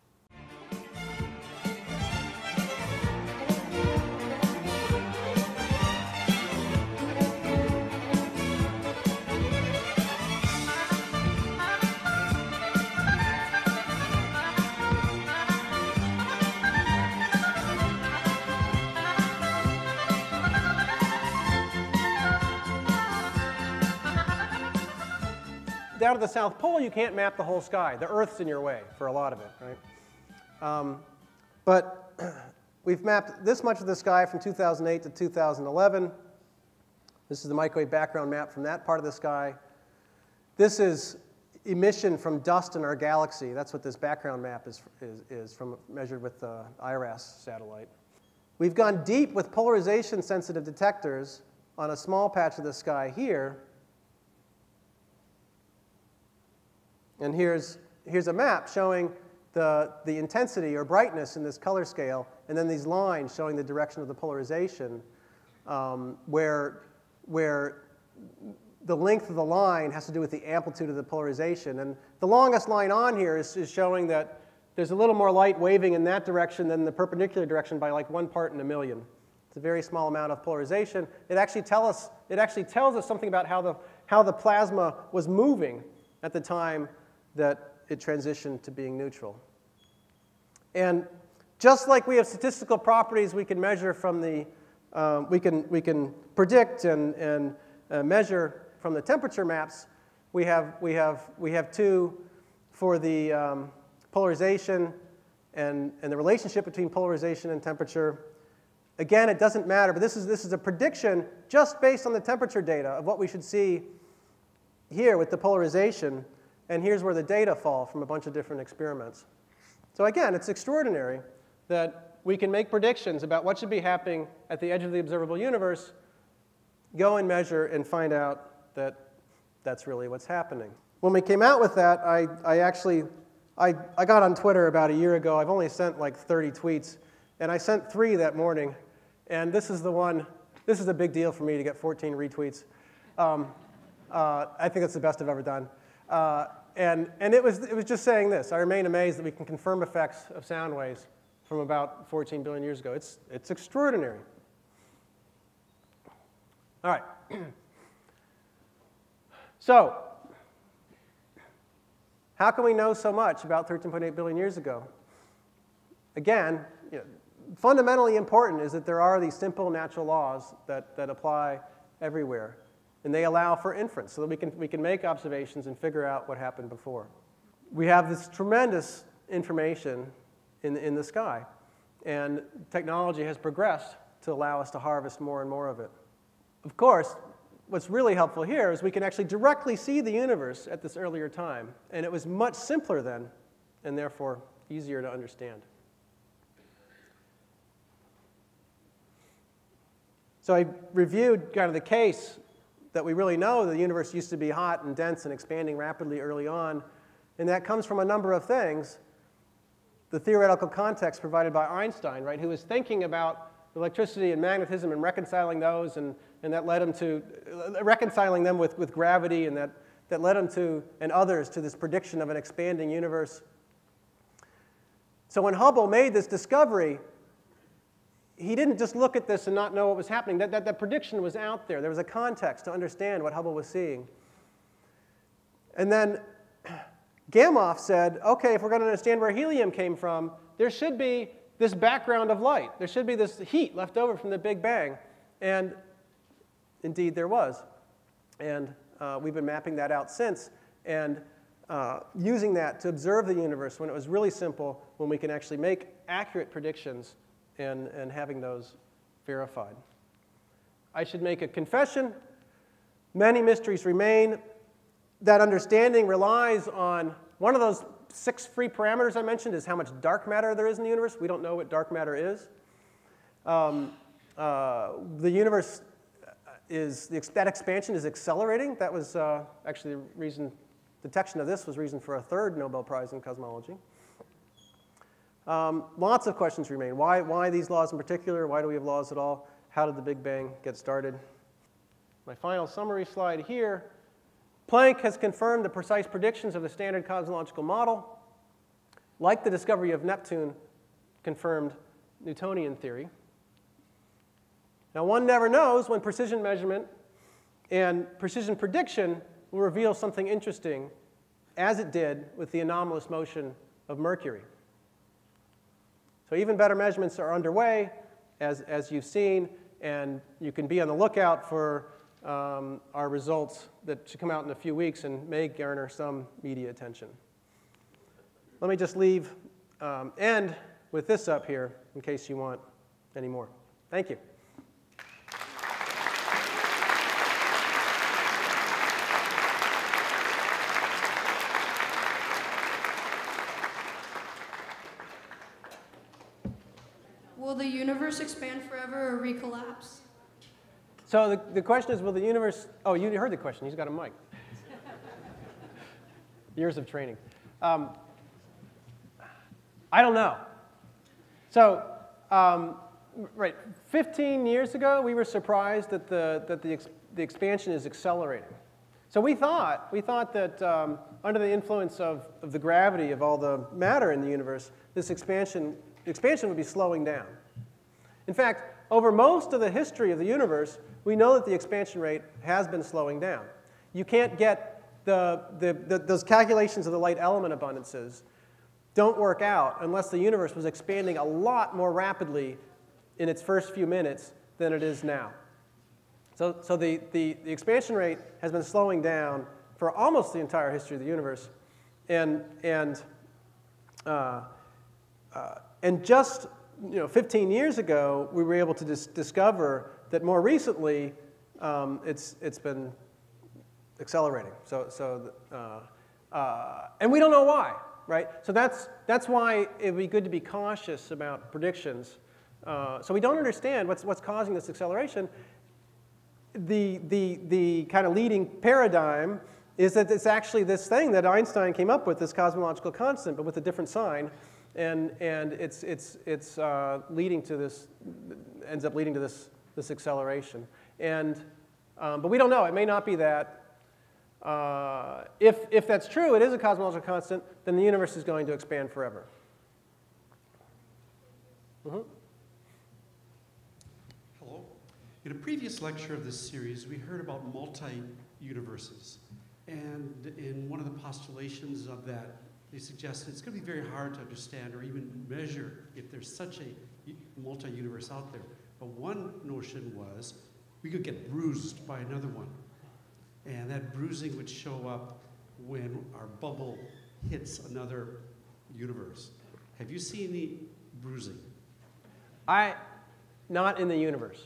Down at the South Pole, you can't map the whole sky. The Earth's in your way for a lot of it, right? Um, but we've mapped this much of the sky from two thousand eight to two thousand eleven. This is the microwave background map from that part of the sky. This is emission from dust in our galaxy. That's what this background map is, is, is from measured with the I R A S satellite. We've gone deep with polarization-sensitive detectors on a small patch of the sky here. And here's, here's a map showing the, the intensity or brightness in this color scale, and then these lines showing the direction of the polarization, um, where, where the length of the line has to do with the amplitude of the polarization. And the longest line on here is, is showing that there's a little more light waving in that direction than the perpendicular direction by like one part in a million. It's a very small amount of polarization. It actually, tell us, it actually tells us something about how the, how the plasma was moving at the time that it transitioned to being neutral. And just like we have statistical properties we can measure from the, um, we, can, we can predict and, and uh, measure from the temperature maps, we have, we have, we have two for the um, polarization and, and the relationship between polarization and temperature. Again, it doesn't matter, but this is, this is a prediction just based on the temperature data of what we should see here with the polarization. And here's where the data fall from a bunch of different experiments. So again, it's extraordinary that we can make predictions about what should be happening at the edge of the observable universe, go and measure, and find out that that's really what's happening. When we came out with that, I, I actually, I, I got on Twitter about a year ago. I've only sent like thirty tweets, and I sent three that morning. And this is the one, this is a big deal for me to get fourteen retweets. Um, uh, I think it's the best I've ever done. Uh, And, and it, was, it was just saying this. I remain amazed that we can confirm effects of sound waves from about fourteen billion years ago. It's, it's extraordinary. All right. So how can we know so much about thirteen point eight billion years ago? Again, you know, fundamentally important is that there are these simple natural laws that, that apply everywhere. And they allow for inference so that we can, we can make observations and figure out what happened before. we have this tremendous information in, in the sky. And technology has progressed to allow us to harvest more and more of it. Of course, what's really helpful here is we can actually directly see the universe at this earlier time. And it was much simpler then, and therefore easier to understand. So I reviewed kind of the case that we really know the universe used to be hot and dense and expanding rapidly early on. And that comes from a number of things. The theoretical context provided by Einstein, right, who was thinking about electricity and magnetism and reconciling those, and, and that led him to, uh, reconciling them with, with gravity, and that, that led him to, and others, to this prediction of an expanding universe. So when Hubble made this discovery, he didn't just look at this and not know what was happening. That, that, that prediction was out there. There was a context to understand what Hubble was seeing. And then Gamow said, okay, if we're going to understand where helium came from, there should be this background of light. There should be this heat left over from the Big Bang. And indeed, there was. And uh, we've been mapping that out since, and uh, using that to observe the universe when it was really simple, when we can actually make accurate predictions and, and having those verified. I should make a confession. Many mysteries remain. That understanding relies on one of those six free parameters I mentioned is how much dark matter there is in the universe. We don't know what dark matter is. Um, uh, the universe is, that expansion is accelerating. That was uh, actually the reason, detection of this was reason for a third Nobel Prize in cosmology. Um, lots of questions remain. Why, why these laws in particular? Why do we have laws at all? How did the Big Bang get started? My final summary slide here. Planck has confirmed the precise predictions of the standard cosmological model, like the discovery of Neptune confirmed Newtonian theory. Now, one never knows when precision measurement and precision prediction will reveal something interesting, as it did with the anomalous motion of Mercury. So even better measurements are underway, as, as you've seen, and you can be on the lookout for Um, our results that should come out in a few weeks and may garner some media attention. Let me just leave, um, end with this up here in case you want any more. Thank you. Will the universe expand forever or recollapse? So the, the question is, will the universe, oh, you heard the question. He's got a mic. Years of training. Um, I don't know. So, um, right, fifteen years ago, we were surprised that the, that the, ex, the expansion is accelerating. So we thought, we thought that um, under the influence of, of the gravity of all the matter in the universe, this expansion, expansion would be slowing down. In fact, over most of the history of the universe, we know that the expansion rate has been slowing down. You can't get the, the, the, those calculations of the light element abundances don't work out unless the universe was expanding a lot more rapidly in its first few minutes than it is now. So, so the, the, the expansion rate has been slowing down for almost the entire history of the universe. And, and, uh, uh, and just you know, fifteen years ago, we were able to dis discover that more recently, um, it's, it's been accelerating. So, so uh, uh, and we don't know why, right? So that's, that's why it would be good to be cautious about predictions. Uh, so we don't understand what's, what's causing this acceleration. The, the, the kind of leading paradigm is that it's actually this thing that Einstein came up with, this cosmological constant, but with a different sign. And, and it's, it's, it's uh, leading to this, ends up leading to this, this acceleration. And, um, but we don't know. It may not be that. Uh, if, if that's true, it is a cosmological constant, then the universe is going to expand forever. Mm-hmm. Hello. In a previous lecture of this series, we heard about multi-universes. And in one of the postulations of that, they suggested it's going to be very hard to understand or even measure if there's such a multi-universe out there. But one notion was we could get bruised by another one. And that bruising would show up when our bubble hits another universe, have you seen any bruising? I, not in the universe.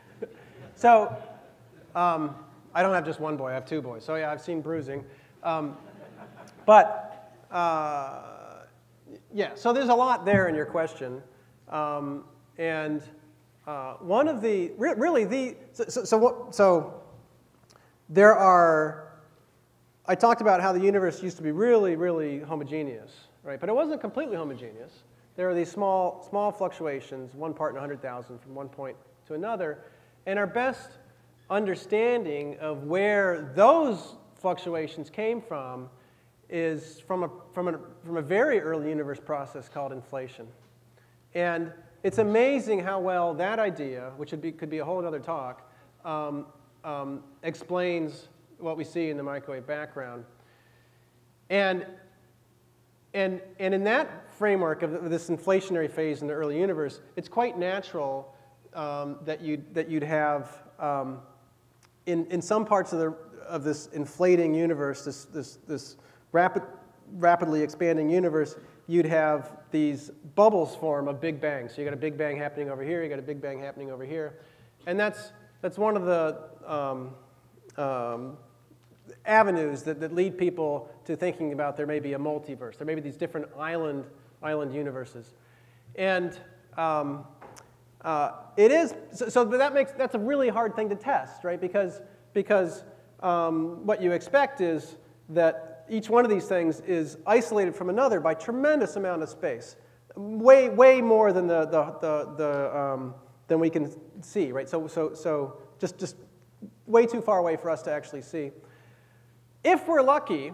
So, um, I don't have just one boy, I have two boys. So yeah, I've seen bruising. Um, but, uh, yeah, so there's a lot there in your question. Um, and uh, one of the, re really the, so, so, so, what, so there are, I talked about how the universe used to be really, really homogeneous, right? But it wasn't completely homogeneous. There are these small, small fluctuations, one part in one hundred thousand from one point to another. And our best understanding of where those fluctuations came from is from a, from a, from a very early universe process called inflation. And it's amazing how well that idea, which would be, could be a whole other talk, um, um, explains what we see in the microwave background. And, and, and in that framework of this inflationary phase in the early universe, it's quite natural um, that, you'd, that you'd have, um, in, in some parts of, the, of this inflating universe, this, this, this rapid, rapidly expanding universe, you'd have these bubbles form of Big Bang. So you got a Big Bang happening over here, you got a Big Bang happening over here. And that's, that's one of the um, um, avenues that, that lead people to thinking about there may be a multiverse. There may be these different island, island universes. And um, uh, it is, so, so that makes, that's a really hard thing to test, right? Because, because um, what you expect is that each one of these things is isolated from another by tremendous amount of space, way, way more than the, the, the, the um, than we can see, right? So, so, so just, just way too far away for us to actually see. If we're lucky,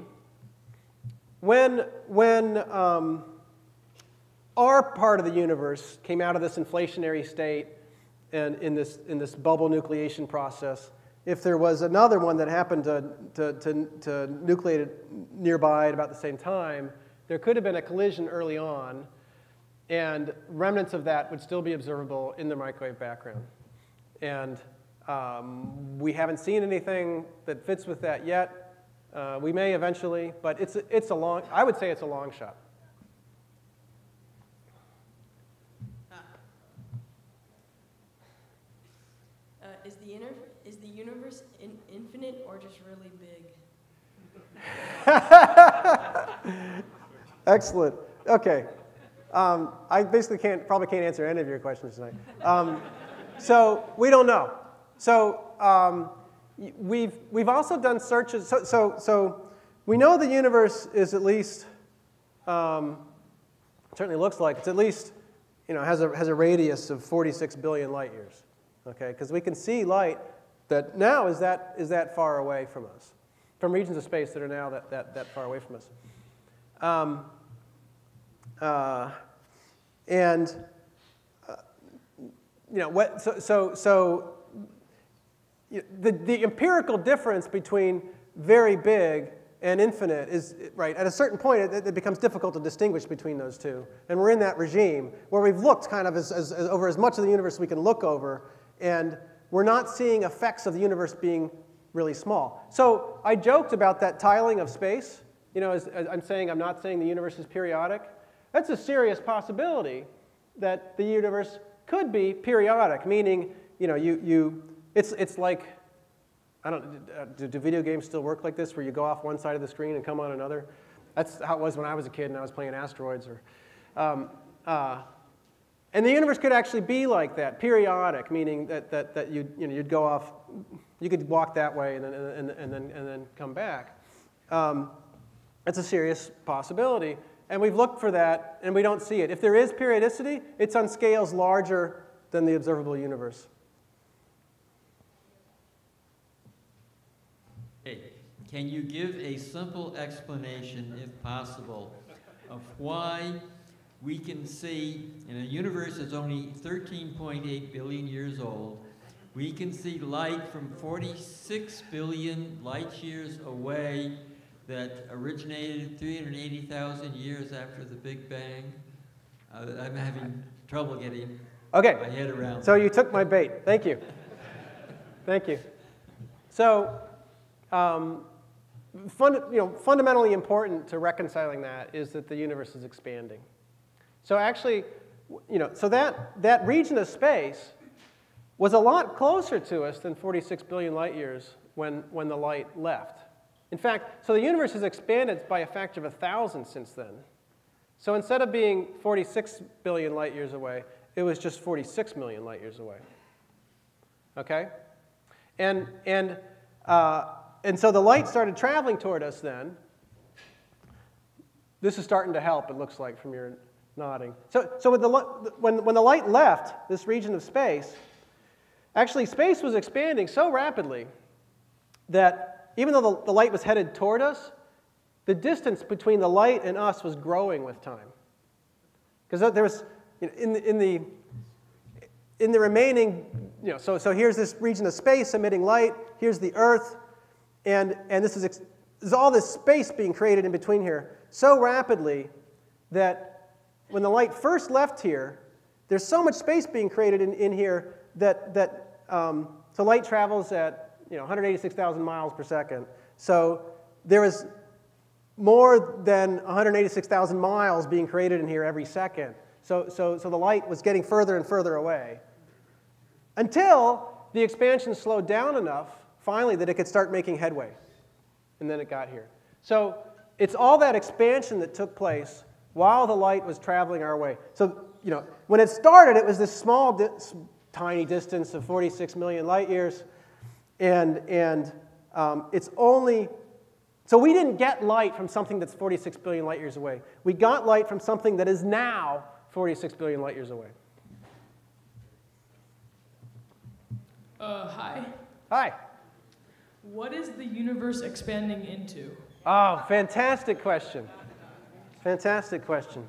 when, when um, our part of the universe came out of this inflationary state and in this, in this bubble nucleation process, if there was another one that happened to, to, to, to nucleate nearby at about the same time, there could have been a collision early on, and remnants of that would still be observable in the microwave background. And um, we haven't seen anything that fits with that yet. Uh, we may eventually, but it's, it's a long, I would say it's a long shot. Uh, is, the inter is the universe in infinite or just really big? Excellent. Okay. Um, I basically can't, probably can't answer any of your questions tonight. Um, so we don't know. So um, we've, we've also done searches. So, so, so we know the universe is at least, um, certainly looks like, it's at least, you know, has a, has a radius of forty-six billion light years. Okay, because we can see light that now is that, is that far away from us, from regions of space that are now that, that, that far away from us. Um, uh, and, uh, you know, what, so, so, so you know, the, the empirical difference between very big and infinite is, right, at a certain point it, it becomes difficult to distinguish between those two. And we're in that regime where we've looked kind of as, as, as over as much of the universe as we can look over, and we're not seeing effects of the universe being really small. So I joked about that tiling of space. You know, as, as I'm saying, I'm not saying the universe is periodic. That's a serious possibility that the universe could be periodic, meaning, you know, you, you, it's, it's like, I don't, do, do video games still work like this, where you go off one side of the screen and come on another? That's how it was when I was a kid and I was playing Asteroids. Or, um, uh, and the universe could actually be like that, periodic, meaning that, that, that you'd, you know, you'd go off, you could walk that way and then, and, and then, and then come back. Um, that's a serious possibility. And we've looked for that, and we don't see it. If there is periodicity, it's on scales larger than the observable universe. Hey, can you give a simple explanation, if possible, of why we can see, in a universe that's only thirteen point eight billion years old, we can see light from forty-six billion light years away that originated three hundred eighty thousand years after the Big Bang? Uh, I'm having trouble getting okay. my head around. So you took my bait. Thank you. Thank you. So um, fund, you know, fundamentally important to reconciling that is that the universe is expanding. So actually, you know, so that, that region of space was a lot closer to us than forty-six billion light years when, when the light left. In fact, so the universe has expanded by a factor of a thousand since then. So instead of being forty-six billion light years away, it was just forty-six million light years away. Okay? And, and, uh, and so the light started traveling toward us then. This is starting to help, it looks like, from your nodding. So, so with the, when, when the light left this region of space, actually space was expanding so rapidly that even though the, the light was headed toward us, the distance between the light and us was growing with time. Because there was, you know, in, the, in, the, in the remaining, you know, so, so here's this region of space emitting light, here's the Earth, and, and this is, there's all this space being created in between here so rapidly that when the light first left here, there's so much space being created in, in here that, that um, so light travels at, you know, one hundred eighty-six thousand miles per second. So there was more than one hundred eighty-six thousand miles being created in here every second. So, so, so the light was getting further and further away until the expansion slowed down enough, finally, that it could start making headway. And then it got here. So it's all that expansion that took place while the light was traveling our way. So, you know, when it started, it was this small, di tiny distance of forty-six million light years. And, and um, it's only, so we didn't get light from something that's forty-six billion light years away. We got light from something that is now forty-six billion light years away. Uh, hi. Hi. What is the universe expanding into? Oh, fantastic question. Fantastic question.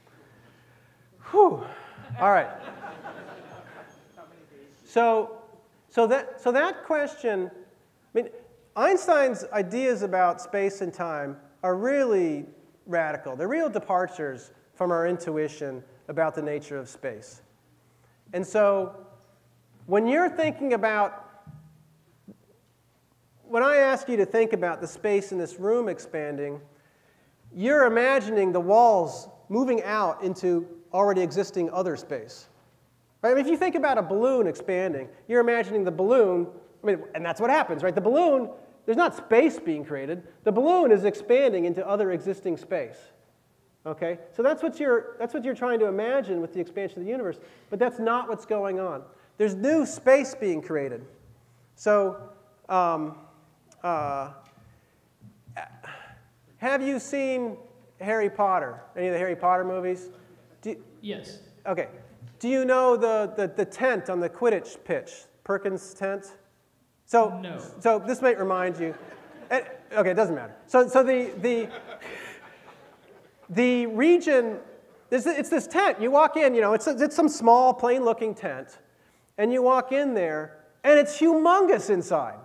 Whew. All right. So, so that, so that question, I mean, Einstein's ideas about space and time are really radical. They're real departures from our intuition about the nature of space. And so when you're thinking about, when I ask you to think about the space in this room expanding, you're imagining the walls moving out into already existing other space. Right? I mean, if you think about a balloon expanding, you're imagining the balloon, I mean, and that's what happens, right? The balloon, there's not space being created. The balloon is expanding into other existing space. Okay? So that's what you're, that's what you're trying to imagine with the expansion of the universe, but that's not what's going on. There's new space being created. So, um, uh, have you seen Harry Potter? Any of the Harry Potter movies? Do you, Yes. okay. Do you know the, the, the tent on the Quidditch pitch, Perkins' tent? So, no. So this might remind you. Okay, it doesn't matter. So, so the, the, the region, it's, it's this tent. You walk in, you know, it's, it's some small, plain-looking tent, and you walk in there, and it's humongous inside.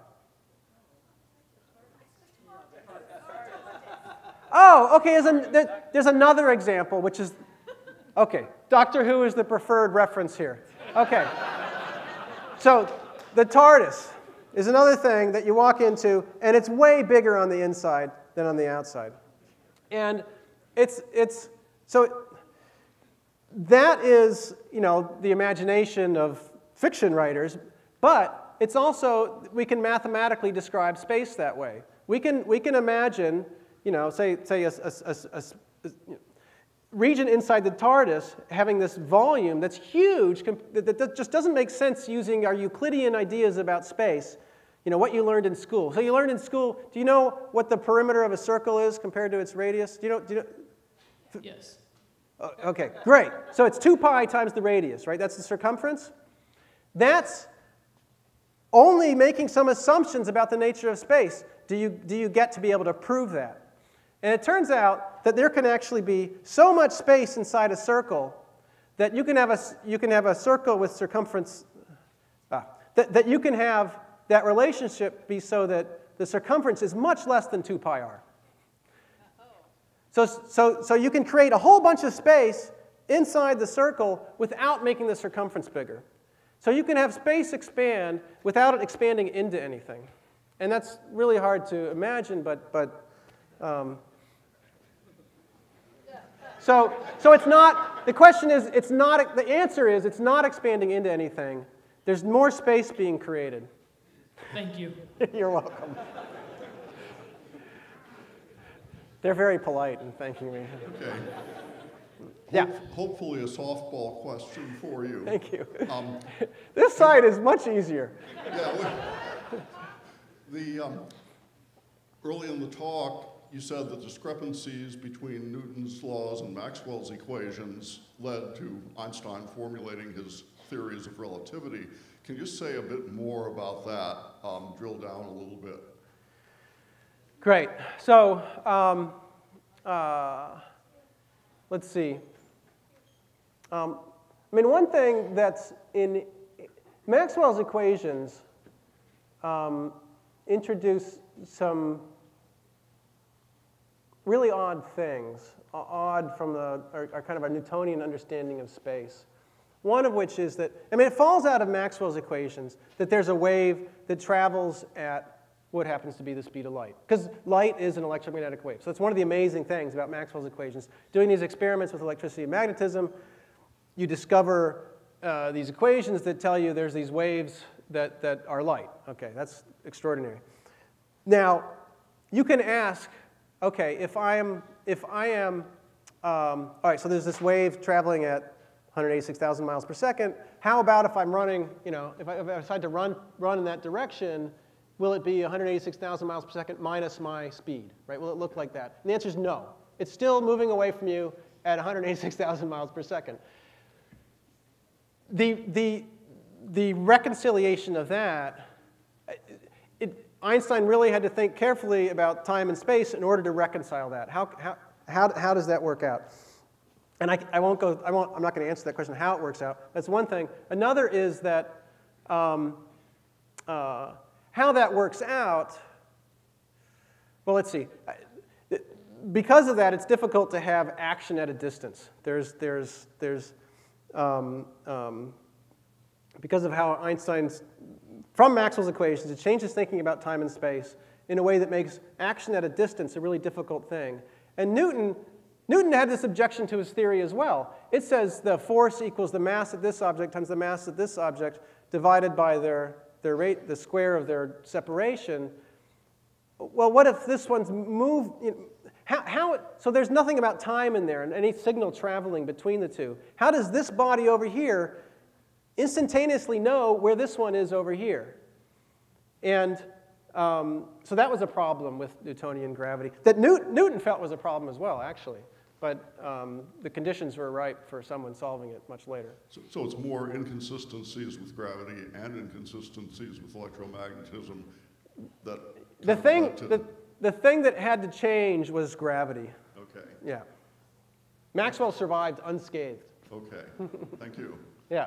Oh, okay, there's, a, there's another example, which is, okay, Doctor Who is the preferred reference here. Okay, so the TARDIS is another thing that you walk into, and it's way bigger on the inside than on the outside. And it's, it's so that is, you know, the imagination of fiction writers, but it's also, we can mathematically describe space that way. We can, we can imagine, you know, say, say a, a, a, a, a region inside the TARDIS having this volume that's huge, that, that just doesn't make sense using our Euclidean ideas about space, you know, what you learned in school. So you learned in school, do you know what the perimeter of a circle is compared to its radius? Do you know? Do you know? Yes. Okay, great. So it's two pi times the radius, right? That's the circumference. That's only making some assumptions about the nature of space. Do you, do you get to be able to prove that? And it turns out that there can actually be so much space inside a circle that you can have a, you can have a circle with circumference, ah, that, that you can have that relationship be so that the circumference is much less than two pi r. So, so, so you can create a whole bunch of space inside the circle without making the circumference bigger. So you can have space expand without it expanding into anything. And that's really hard to imagine, but, but um, so, so it's not, the question is, it's not, the answer is it's not expanding into anything. There's more space being created. Thank you. You're welcome. They're very polite in thanking me. Okay. Yeah. Hope, hopefully a softball question for you. Thank you. Um, This side is much easier. yeah, the, um, early in the talk, you said that discrepancies between Newton's laws and Maxwell's equations led to Einstein formulating his theories of relativity. Can you say a bit more about that, um, drill down a little bit? Great. So um, uh, let's see. Um, I mean, one thing that's in Maxwell's equations um, introduce some really odd things, odd from the, our, our kind of our Newtonian understanding of space. One of which is that, I mean, it falls out of Maxwell's equations that there's a wave that travels at what happens to be the speed of light. Because light is an electromagnetic wave. So it's one of the amazing things about Maxwell's equations. Doing these experiments with electricity and magnetism, you discover uh, these equations that tell you there's these waves that, that are light. Okay, that's extraordinary. Now, you can ask, okay, if I am, if I am, um, all right, so there's this wave traveling at one hundred eighty-six thousand miles per second. How about if I'm running, you know, if I, if I decide to run, run in that direction, will it be one hundred eighty-six thousand miles per second minus my speed, right? Will it look like that? And the answer is no. It's still moving away from you at one hundred eighty-six thousand miles per second. The, the, the reconciliation of that, it, Einstein really had to think carefully about time and space in order to reconcile that. How, how, how, how does that work out? And I, I won't go, I won't, I'm not going to answer that question, how it works out. That's one thing. Another is that um, uh, how that works out, well, let's see. Because of that, it's difficult to have action at a distance. There's, there's, there's, um, um, because of how Einstein's, from Maxwell's equations, it changes thinking about time and space in a way that makes action at a distance a really difficult thing. And Newton, Newton had this objection to his theory as well. It says the force equals the mass of this object times the mass of this object divided by their, their rate, the square of their separation. Well, what if this one's moved? You know, how, how it, so there's nothing about time in there and any signal traveling between the two. How does this body over here instantaneously know where this one is over here? And um, so that was a problem with Newtonian gravity that Newton, Newton felt was a problem as well, actually. But um, the conditions were right for someone solving it much later. So, so it's more inconsistencies with gravity and inconsistencies with electromagnetism that the thing, the, the thing that had to change was gravity. Okay. Yeah. Maxwell survived unscathed. Okay. Thank you. Yeah.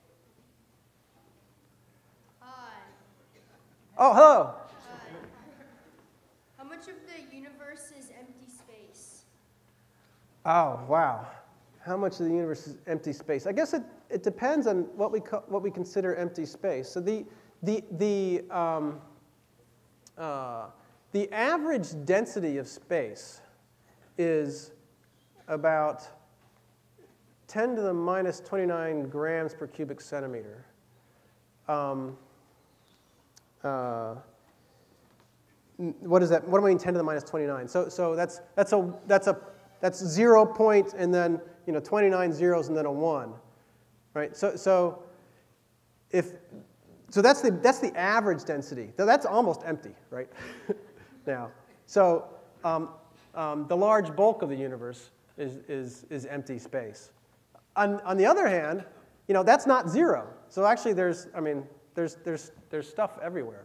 Hi. Oh, hello. Hi. How much of the universe is empty space? Oh, wow. How much of the universe is empty space? I guess it, it depends on what we, co what we consider empty space. So the, the, the, um, uh, the average density of space is about ten to the minus twenty-nine grams per cubic centimeter. Um, uh, what is that? What do I mean ten to the minus twenty-nine? So, so that's, that's, a, that's, a, that's zero point and then you know, twenty-nine zeros and then a one, right? So, so, if, so that's, the, that's the average density. So that's almost empty, right? Now, so um, um, the large bulk of the universe is, is, is empty space. On, on the other hand, you know, that's not zero. So actually there's, I mean, there's, there's, there's stuff everywhere.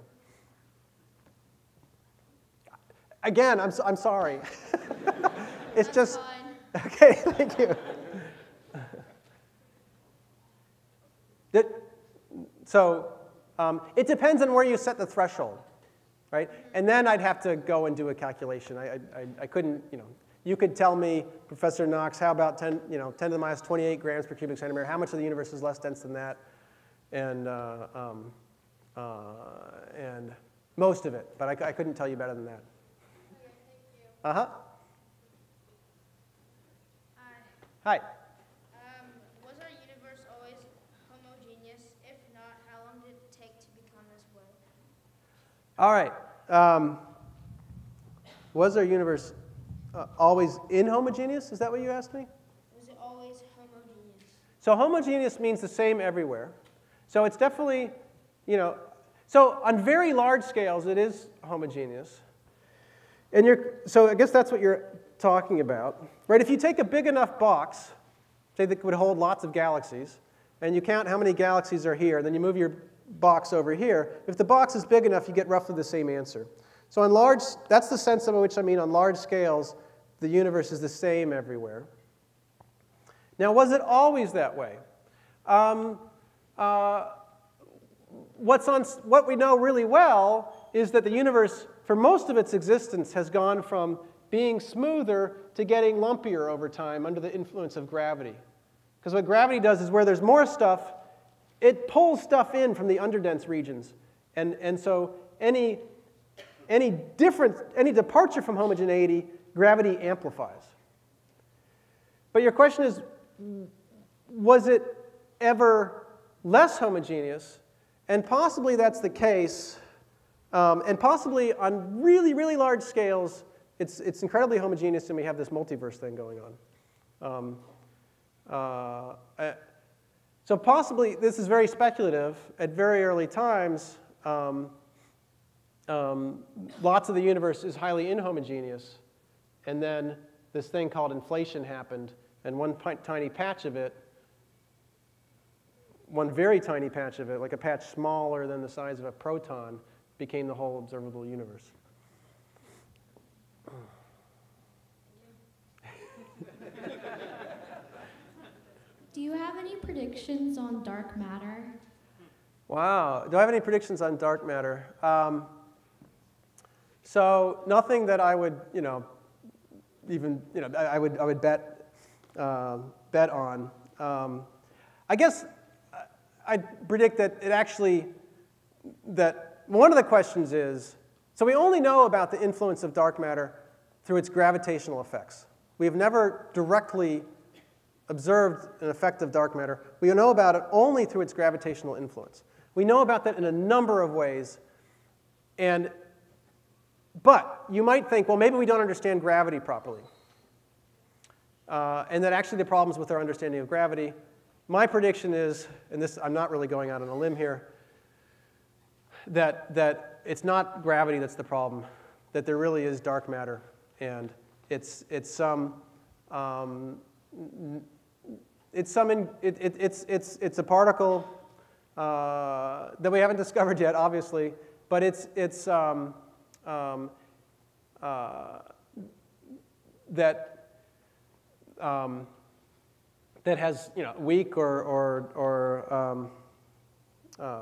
Again, I'm, so, I'm sorry. It's That's just, fine. okay, thank you. That, so um, it depends on where you set the threshold, right? And then I'd have to go and do a calculation. I, I, I couldn't, you know, you could tell me, Professor Knox, how about ten, you know, ten to the minus twenty-eight grams per cubic centimeter? How much of the universe is less dense than that? And, uh, um, uh, and Most of it, but I, I couldn't tell you better than that. Okay, thank you. Uh-huh. Hi. Hi. Um, was our universe always homogeneous? If not, how long did it take to become this way? All right. Um, was our universe uh, always inhomogeneous? Is that what you asked me? Was it always homogeneous? So homogeneous means the same everywhere. So it's definitely, you know, so on very large scales it is homogeneous. And you're, so I guess that's what you're talking about. Right, if you take a big enough box, say that would hold lots of galaxies, and you count how many galaxies are here, then you move your box over here. If the box is big enough, you get roughly the same answer. So on large, that's the sense of which I mean on large scales, the universe is the same everywhere. Now, was it always that way? Um, uh, what's on, what we know really well is that the universe, for most of its existence, has gone from being smoother to getting lumpier over time under the influence of gravity. Because what gravity does is where there's more stuff, it pulls stuff in from the underdense regions. And, and so any, any, difference, any departure from homogeneity, gravity amplifies. But your question is, was it ever less homogeneous? And possibly that's the case. Um, and possibly on really, really large scales, It's, it's incredibly homogeneous, and we have this multiverse thing going on. Um, uh, uh, so possibly, this is very speculative. At very early times, um, um, lots of the universe is highly inhomogeneous. And then this thing called inflation happened, and one tiny patch of it, one very tiny patch of it, like a patch smaller than the size of a proton, became the whole observable universe. Do you have any predictions on dark matter? Wow. Do I have any predictions on dark matter? Um, so nothing that I would, you know, even, you know, I, I would, I would bet, uh, bet on. Um, I guess I'd predict that it actually, that one of the questions is, so we only know about the influence of dark matter through its gravitational effects. We have never directly observed an effect of dark matter. We know about it only through its gravitational influence. We know about that in a number of ways. And, but you might think, well, maybe we don't understand gravity properly. Uh, and that actually the problems with our understanding of gravity. My prediction is, and this, I'm not really going out on a limb here, that, that it's not gravity that's the problem, that there really is dark matter. And it's, it's some, um, it's, some in, it, it, it's, it's, it's a particle uh, that we haven't discovered yet, obviously, but it's, it's um, um, uh, that, um, that has, you know, weak or, or, or um, uh,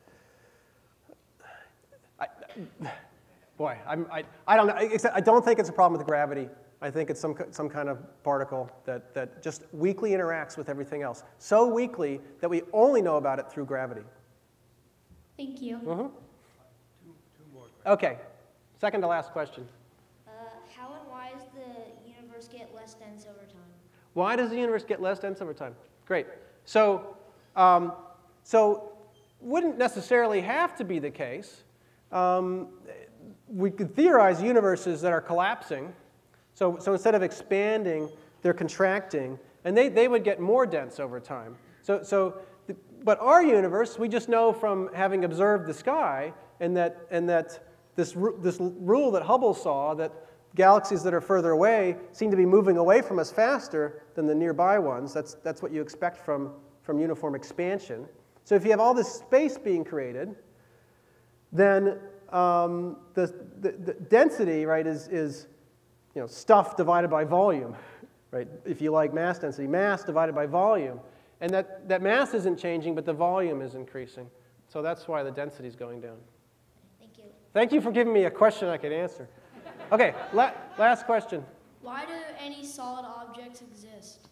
I, boy, I'm, I, I don't know, except I don't think it's a problem with gravity. I think it's some, some kind of particle that, that just weakly interacts with everything else. So weakly that we only know about it through gravity. Thank you. Mm-hmm. Two, two more questions. Okay, second to last question. Uh, how and why does the universe get less dense over time? Why does the universe get less dense over time? Great. So, um, so wouldn't necessarily have to be the case. Um, we could theorize universes that are collapsing. So, so instead of expanding, they're contracting, and they, they would get more dense over time. So, so, but our universe, we just know from having observed the sky, and that, and that this, this rule that Hubble saw, that galaxies that are further away seem to be moving away from us faster than the nearby ones. That's, that's what you expect from, from uniform expansion. So if you have all this space being created, then um, the, the, the density, right, is, is you know, stuff divided by volume, right? If you like mass density, mass divided by volume. And that, that mass isn't changing, but the volume is increasing. So that's why the density is going down. Thank you. Thank you for giving me a question I could answer. Okay, la last question. Why do any solid objects exist?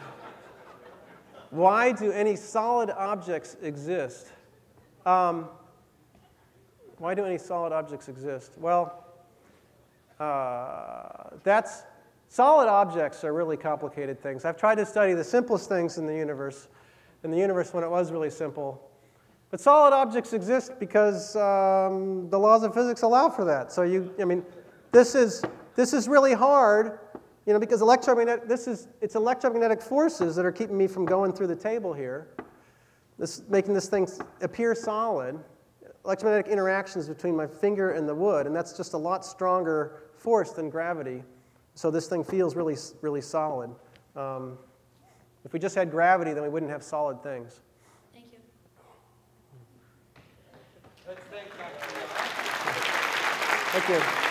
Why do any solid objects exist? Um, Why do any solid objects exist? Well, uh, that's, solid objects are really complicated things. I've tried to study the simplest things in the universe, in the universe when it was really simple. But solid objects exist because um, the laws of physics allow for that. So you, I mean, this is, this is really hard, you know, because electromagnetic, this is, it's electromagnetic forces that are keeping me from going through the table here. This, making this thing appear solid. Electromagnetic interactions between my finger and the wood, and that's just a lot stronger force than gravity. So this thing feels really, really solid. Um, if we just had gravity, then we wouldn't have solid things. Thank you. Thank you.